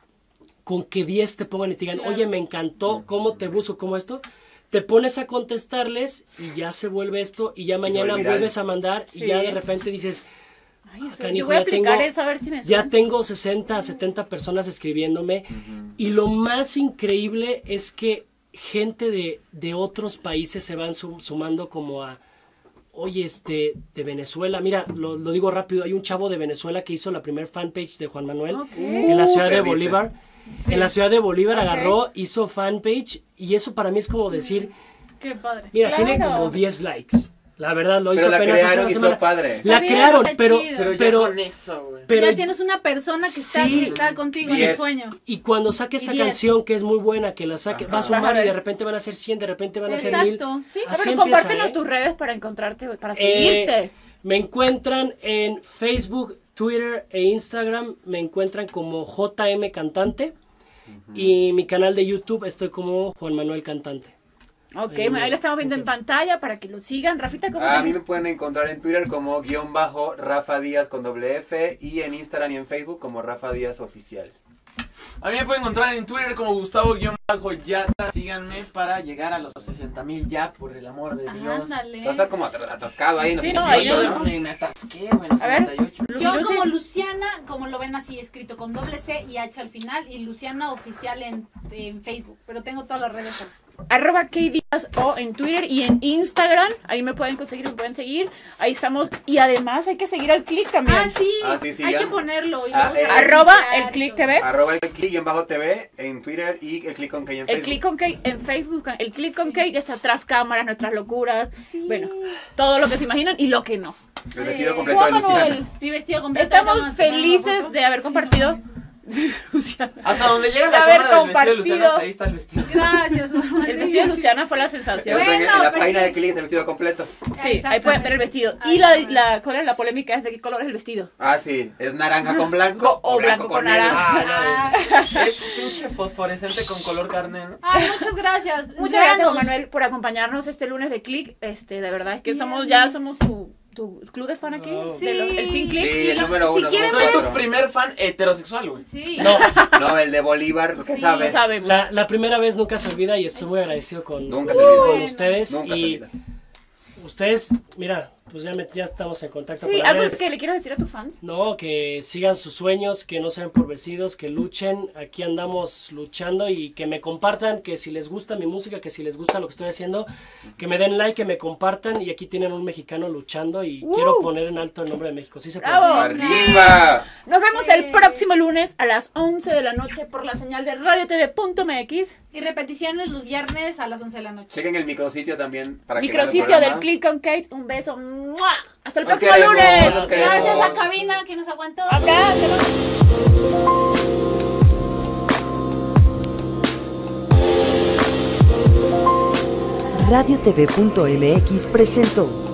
con que diez te pongan y te digan, oye, me encantó, ¿cómo te busco? ¿Cómo esto? Te pones a contestarles y ya se vuelve esto y ya vuelve mañana viral. vuelves a mandar y Sí. ya de repente dices, Ay, ah, eso, canijo, yo voy a ya aplicar tengo- eso a ver si me ya suena. tengo sesenta, setenta personas escribiéndome y lo más increíble es que gente de, de otros países se van sum- sumando como a, oye, este, de Venezuela, mira, lo, lo digo rápido, hay un chavo de Venezuela que hizo la primer fanpage de Juan Manuel Ok. en la ciudad de Perdiste. Bolívar. En la ciudad de Bolívar Ok. agarró, hizo fanpage y eso para mí es como decir, Qué padre. mira, Claro. tiene como diez likes. La verdad, lo hizo Pero la apenas hace crearon una y fue semana. padre. La Está bien, crearon, está pero, chido. Pero, pero, ya con eso, güey. pero ya tienes una persona que está, Sí. que está contigo en Diez. el sueño. y cuando saque esta Y diez. canción que es muy buena, que la saque, Ajá. va a sumar Ajá. y de repente van a ser cien, de repente van a ser mil. Exacto, sí. Ah, Así pero empieza, compártenos ¿eh? tus redes para encontrarte, para Eh, seguirte. me encuentran en Facebook, Twitter e Instagram, me encuentran como J M Cantante y mi canal de YouTube estoy como Juan Manuel Cantante. Ok, Eh, bueno, ahí lo estamos viendo ok. en pantalla para que lo sigan. Rafita, ¿cómo A te- mí me pueden encontrar en Twitter como guión bajo Rafa Díaz con doble F y en Instagram y en Facebook como Rafa Díaz Oficial. A mí me pueden encontrar en Twitter como Gustavo-Yata. Síganme para llegar a los sesenta mil ya, por el amor de Dios. Ándale. Tú estás como atra- atascado ahí. Sí, no no, sé ahí si- yo- Yo me, me atasqué, güey, en los A ver. setenta y ocho. Lu- Yo Lucy. como Luciana, como lo ven así, escrito con doble C y H al final, y Luciana Oficial en, en Facebook, pero tengo todas las redes. Arroba K Díaz O en Twitter y en Instagram. Ahí me pueden conseguir, me pueden seguir. Ahí estamos. Y además hay que seguir al Click también. Ah, sí, Ah, sí, sí, hay ya. que ponerlo. Y Ah, luego se eh, va a Arroba limpiar el Click todo. T V. Arroba el click guión bajo T V en Twitter y el click con K en El Facebook. Click con K en Facebook. El Click con K ya está tras cámaras, nuestras locuras. Sí. Bueno, todo lo que se imaginan y lo que no. El vestido Eh, completo de Juan Manuel. Luciana. Mi vestido completo. Estamos ¿vamos a tomar una felices foto? de haber Sí, compartido. no, Luciana. Hasta donde llega De la haber cámara del vestido de Luciana, compartido. hasta ahí está el vestido. Gracias, Manuel. El vestido de Luciana fue la Eso sensación. está en- en Bueno, la pero página sí. de click el vestido completo. Sí, ahí pueden ver el vestido. Ay, Y la, no. la, ¿cuál es la polémica? Es de qué color es el vestido. Ah, sí. ¿Es naranja con blanco O blanco con negro? naranja. Ah, no, es, es pinche fosforescente con color carne, ¿no? Ay, muchas gracias. Muchas gracias, Véanos. Juan Manuel, por acompañarnos este lunes de Click. Este, de verdad es que somos, ya somos tu, tu club de fan aquí. Oh. de los- el Team Click. Sí, el número Si uno. quieren somos Soy ver tu nosotros. primer fan heterosexual, güey. Sí. No, No, el de Bolívar, ¿qué Sí, sabes? Sabemos. la, la primera vez nunca se olvida y estoy muy agradecido con, Nunca se con olvida. ustedes. Nunca se y olvida. ustedes, mira, pues ya, me- ya estamos en contacto Sí, con las algo redes. que le quieras decir a tus fans. No, que sigan sus sueños, que no sean por vencidos, que luchen. Aquí andamos luchando y que me compartan, que si les gusta mi música, que si les gusta lo que estoy haciendo, que me den like, que me compartan. Y aquí tienen un mexicano luchando y Uh. quiero poner en alto el nombre de México. Sí se puede. Bravo. ¡Arriba! Nos vemos el Eh. próximo lunes a las once de la noche por la señal de radio t v punto m x. Y repeticiones los viernes a las once de la noche. Chequen el micrositio también para que vean el Micrositio del programa. Click con Kate. Un beso. ¡Mua! Hasta el Los próximo queremos, lunes. los queremos. Gracias a Cabina que nos aguantó. Abrazo. radio t v punto m x presentó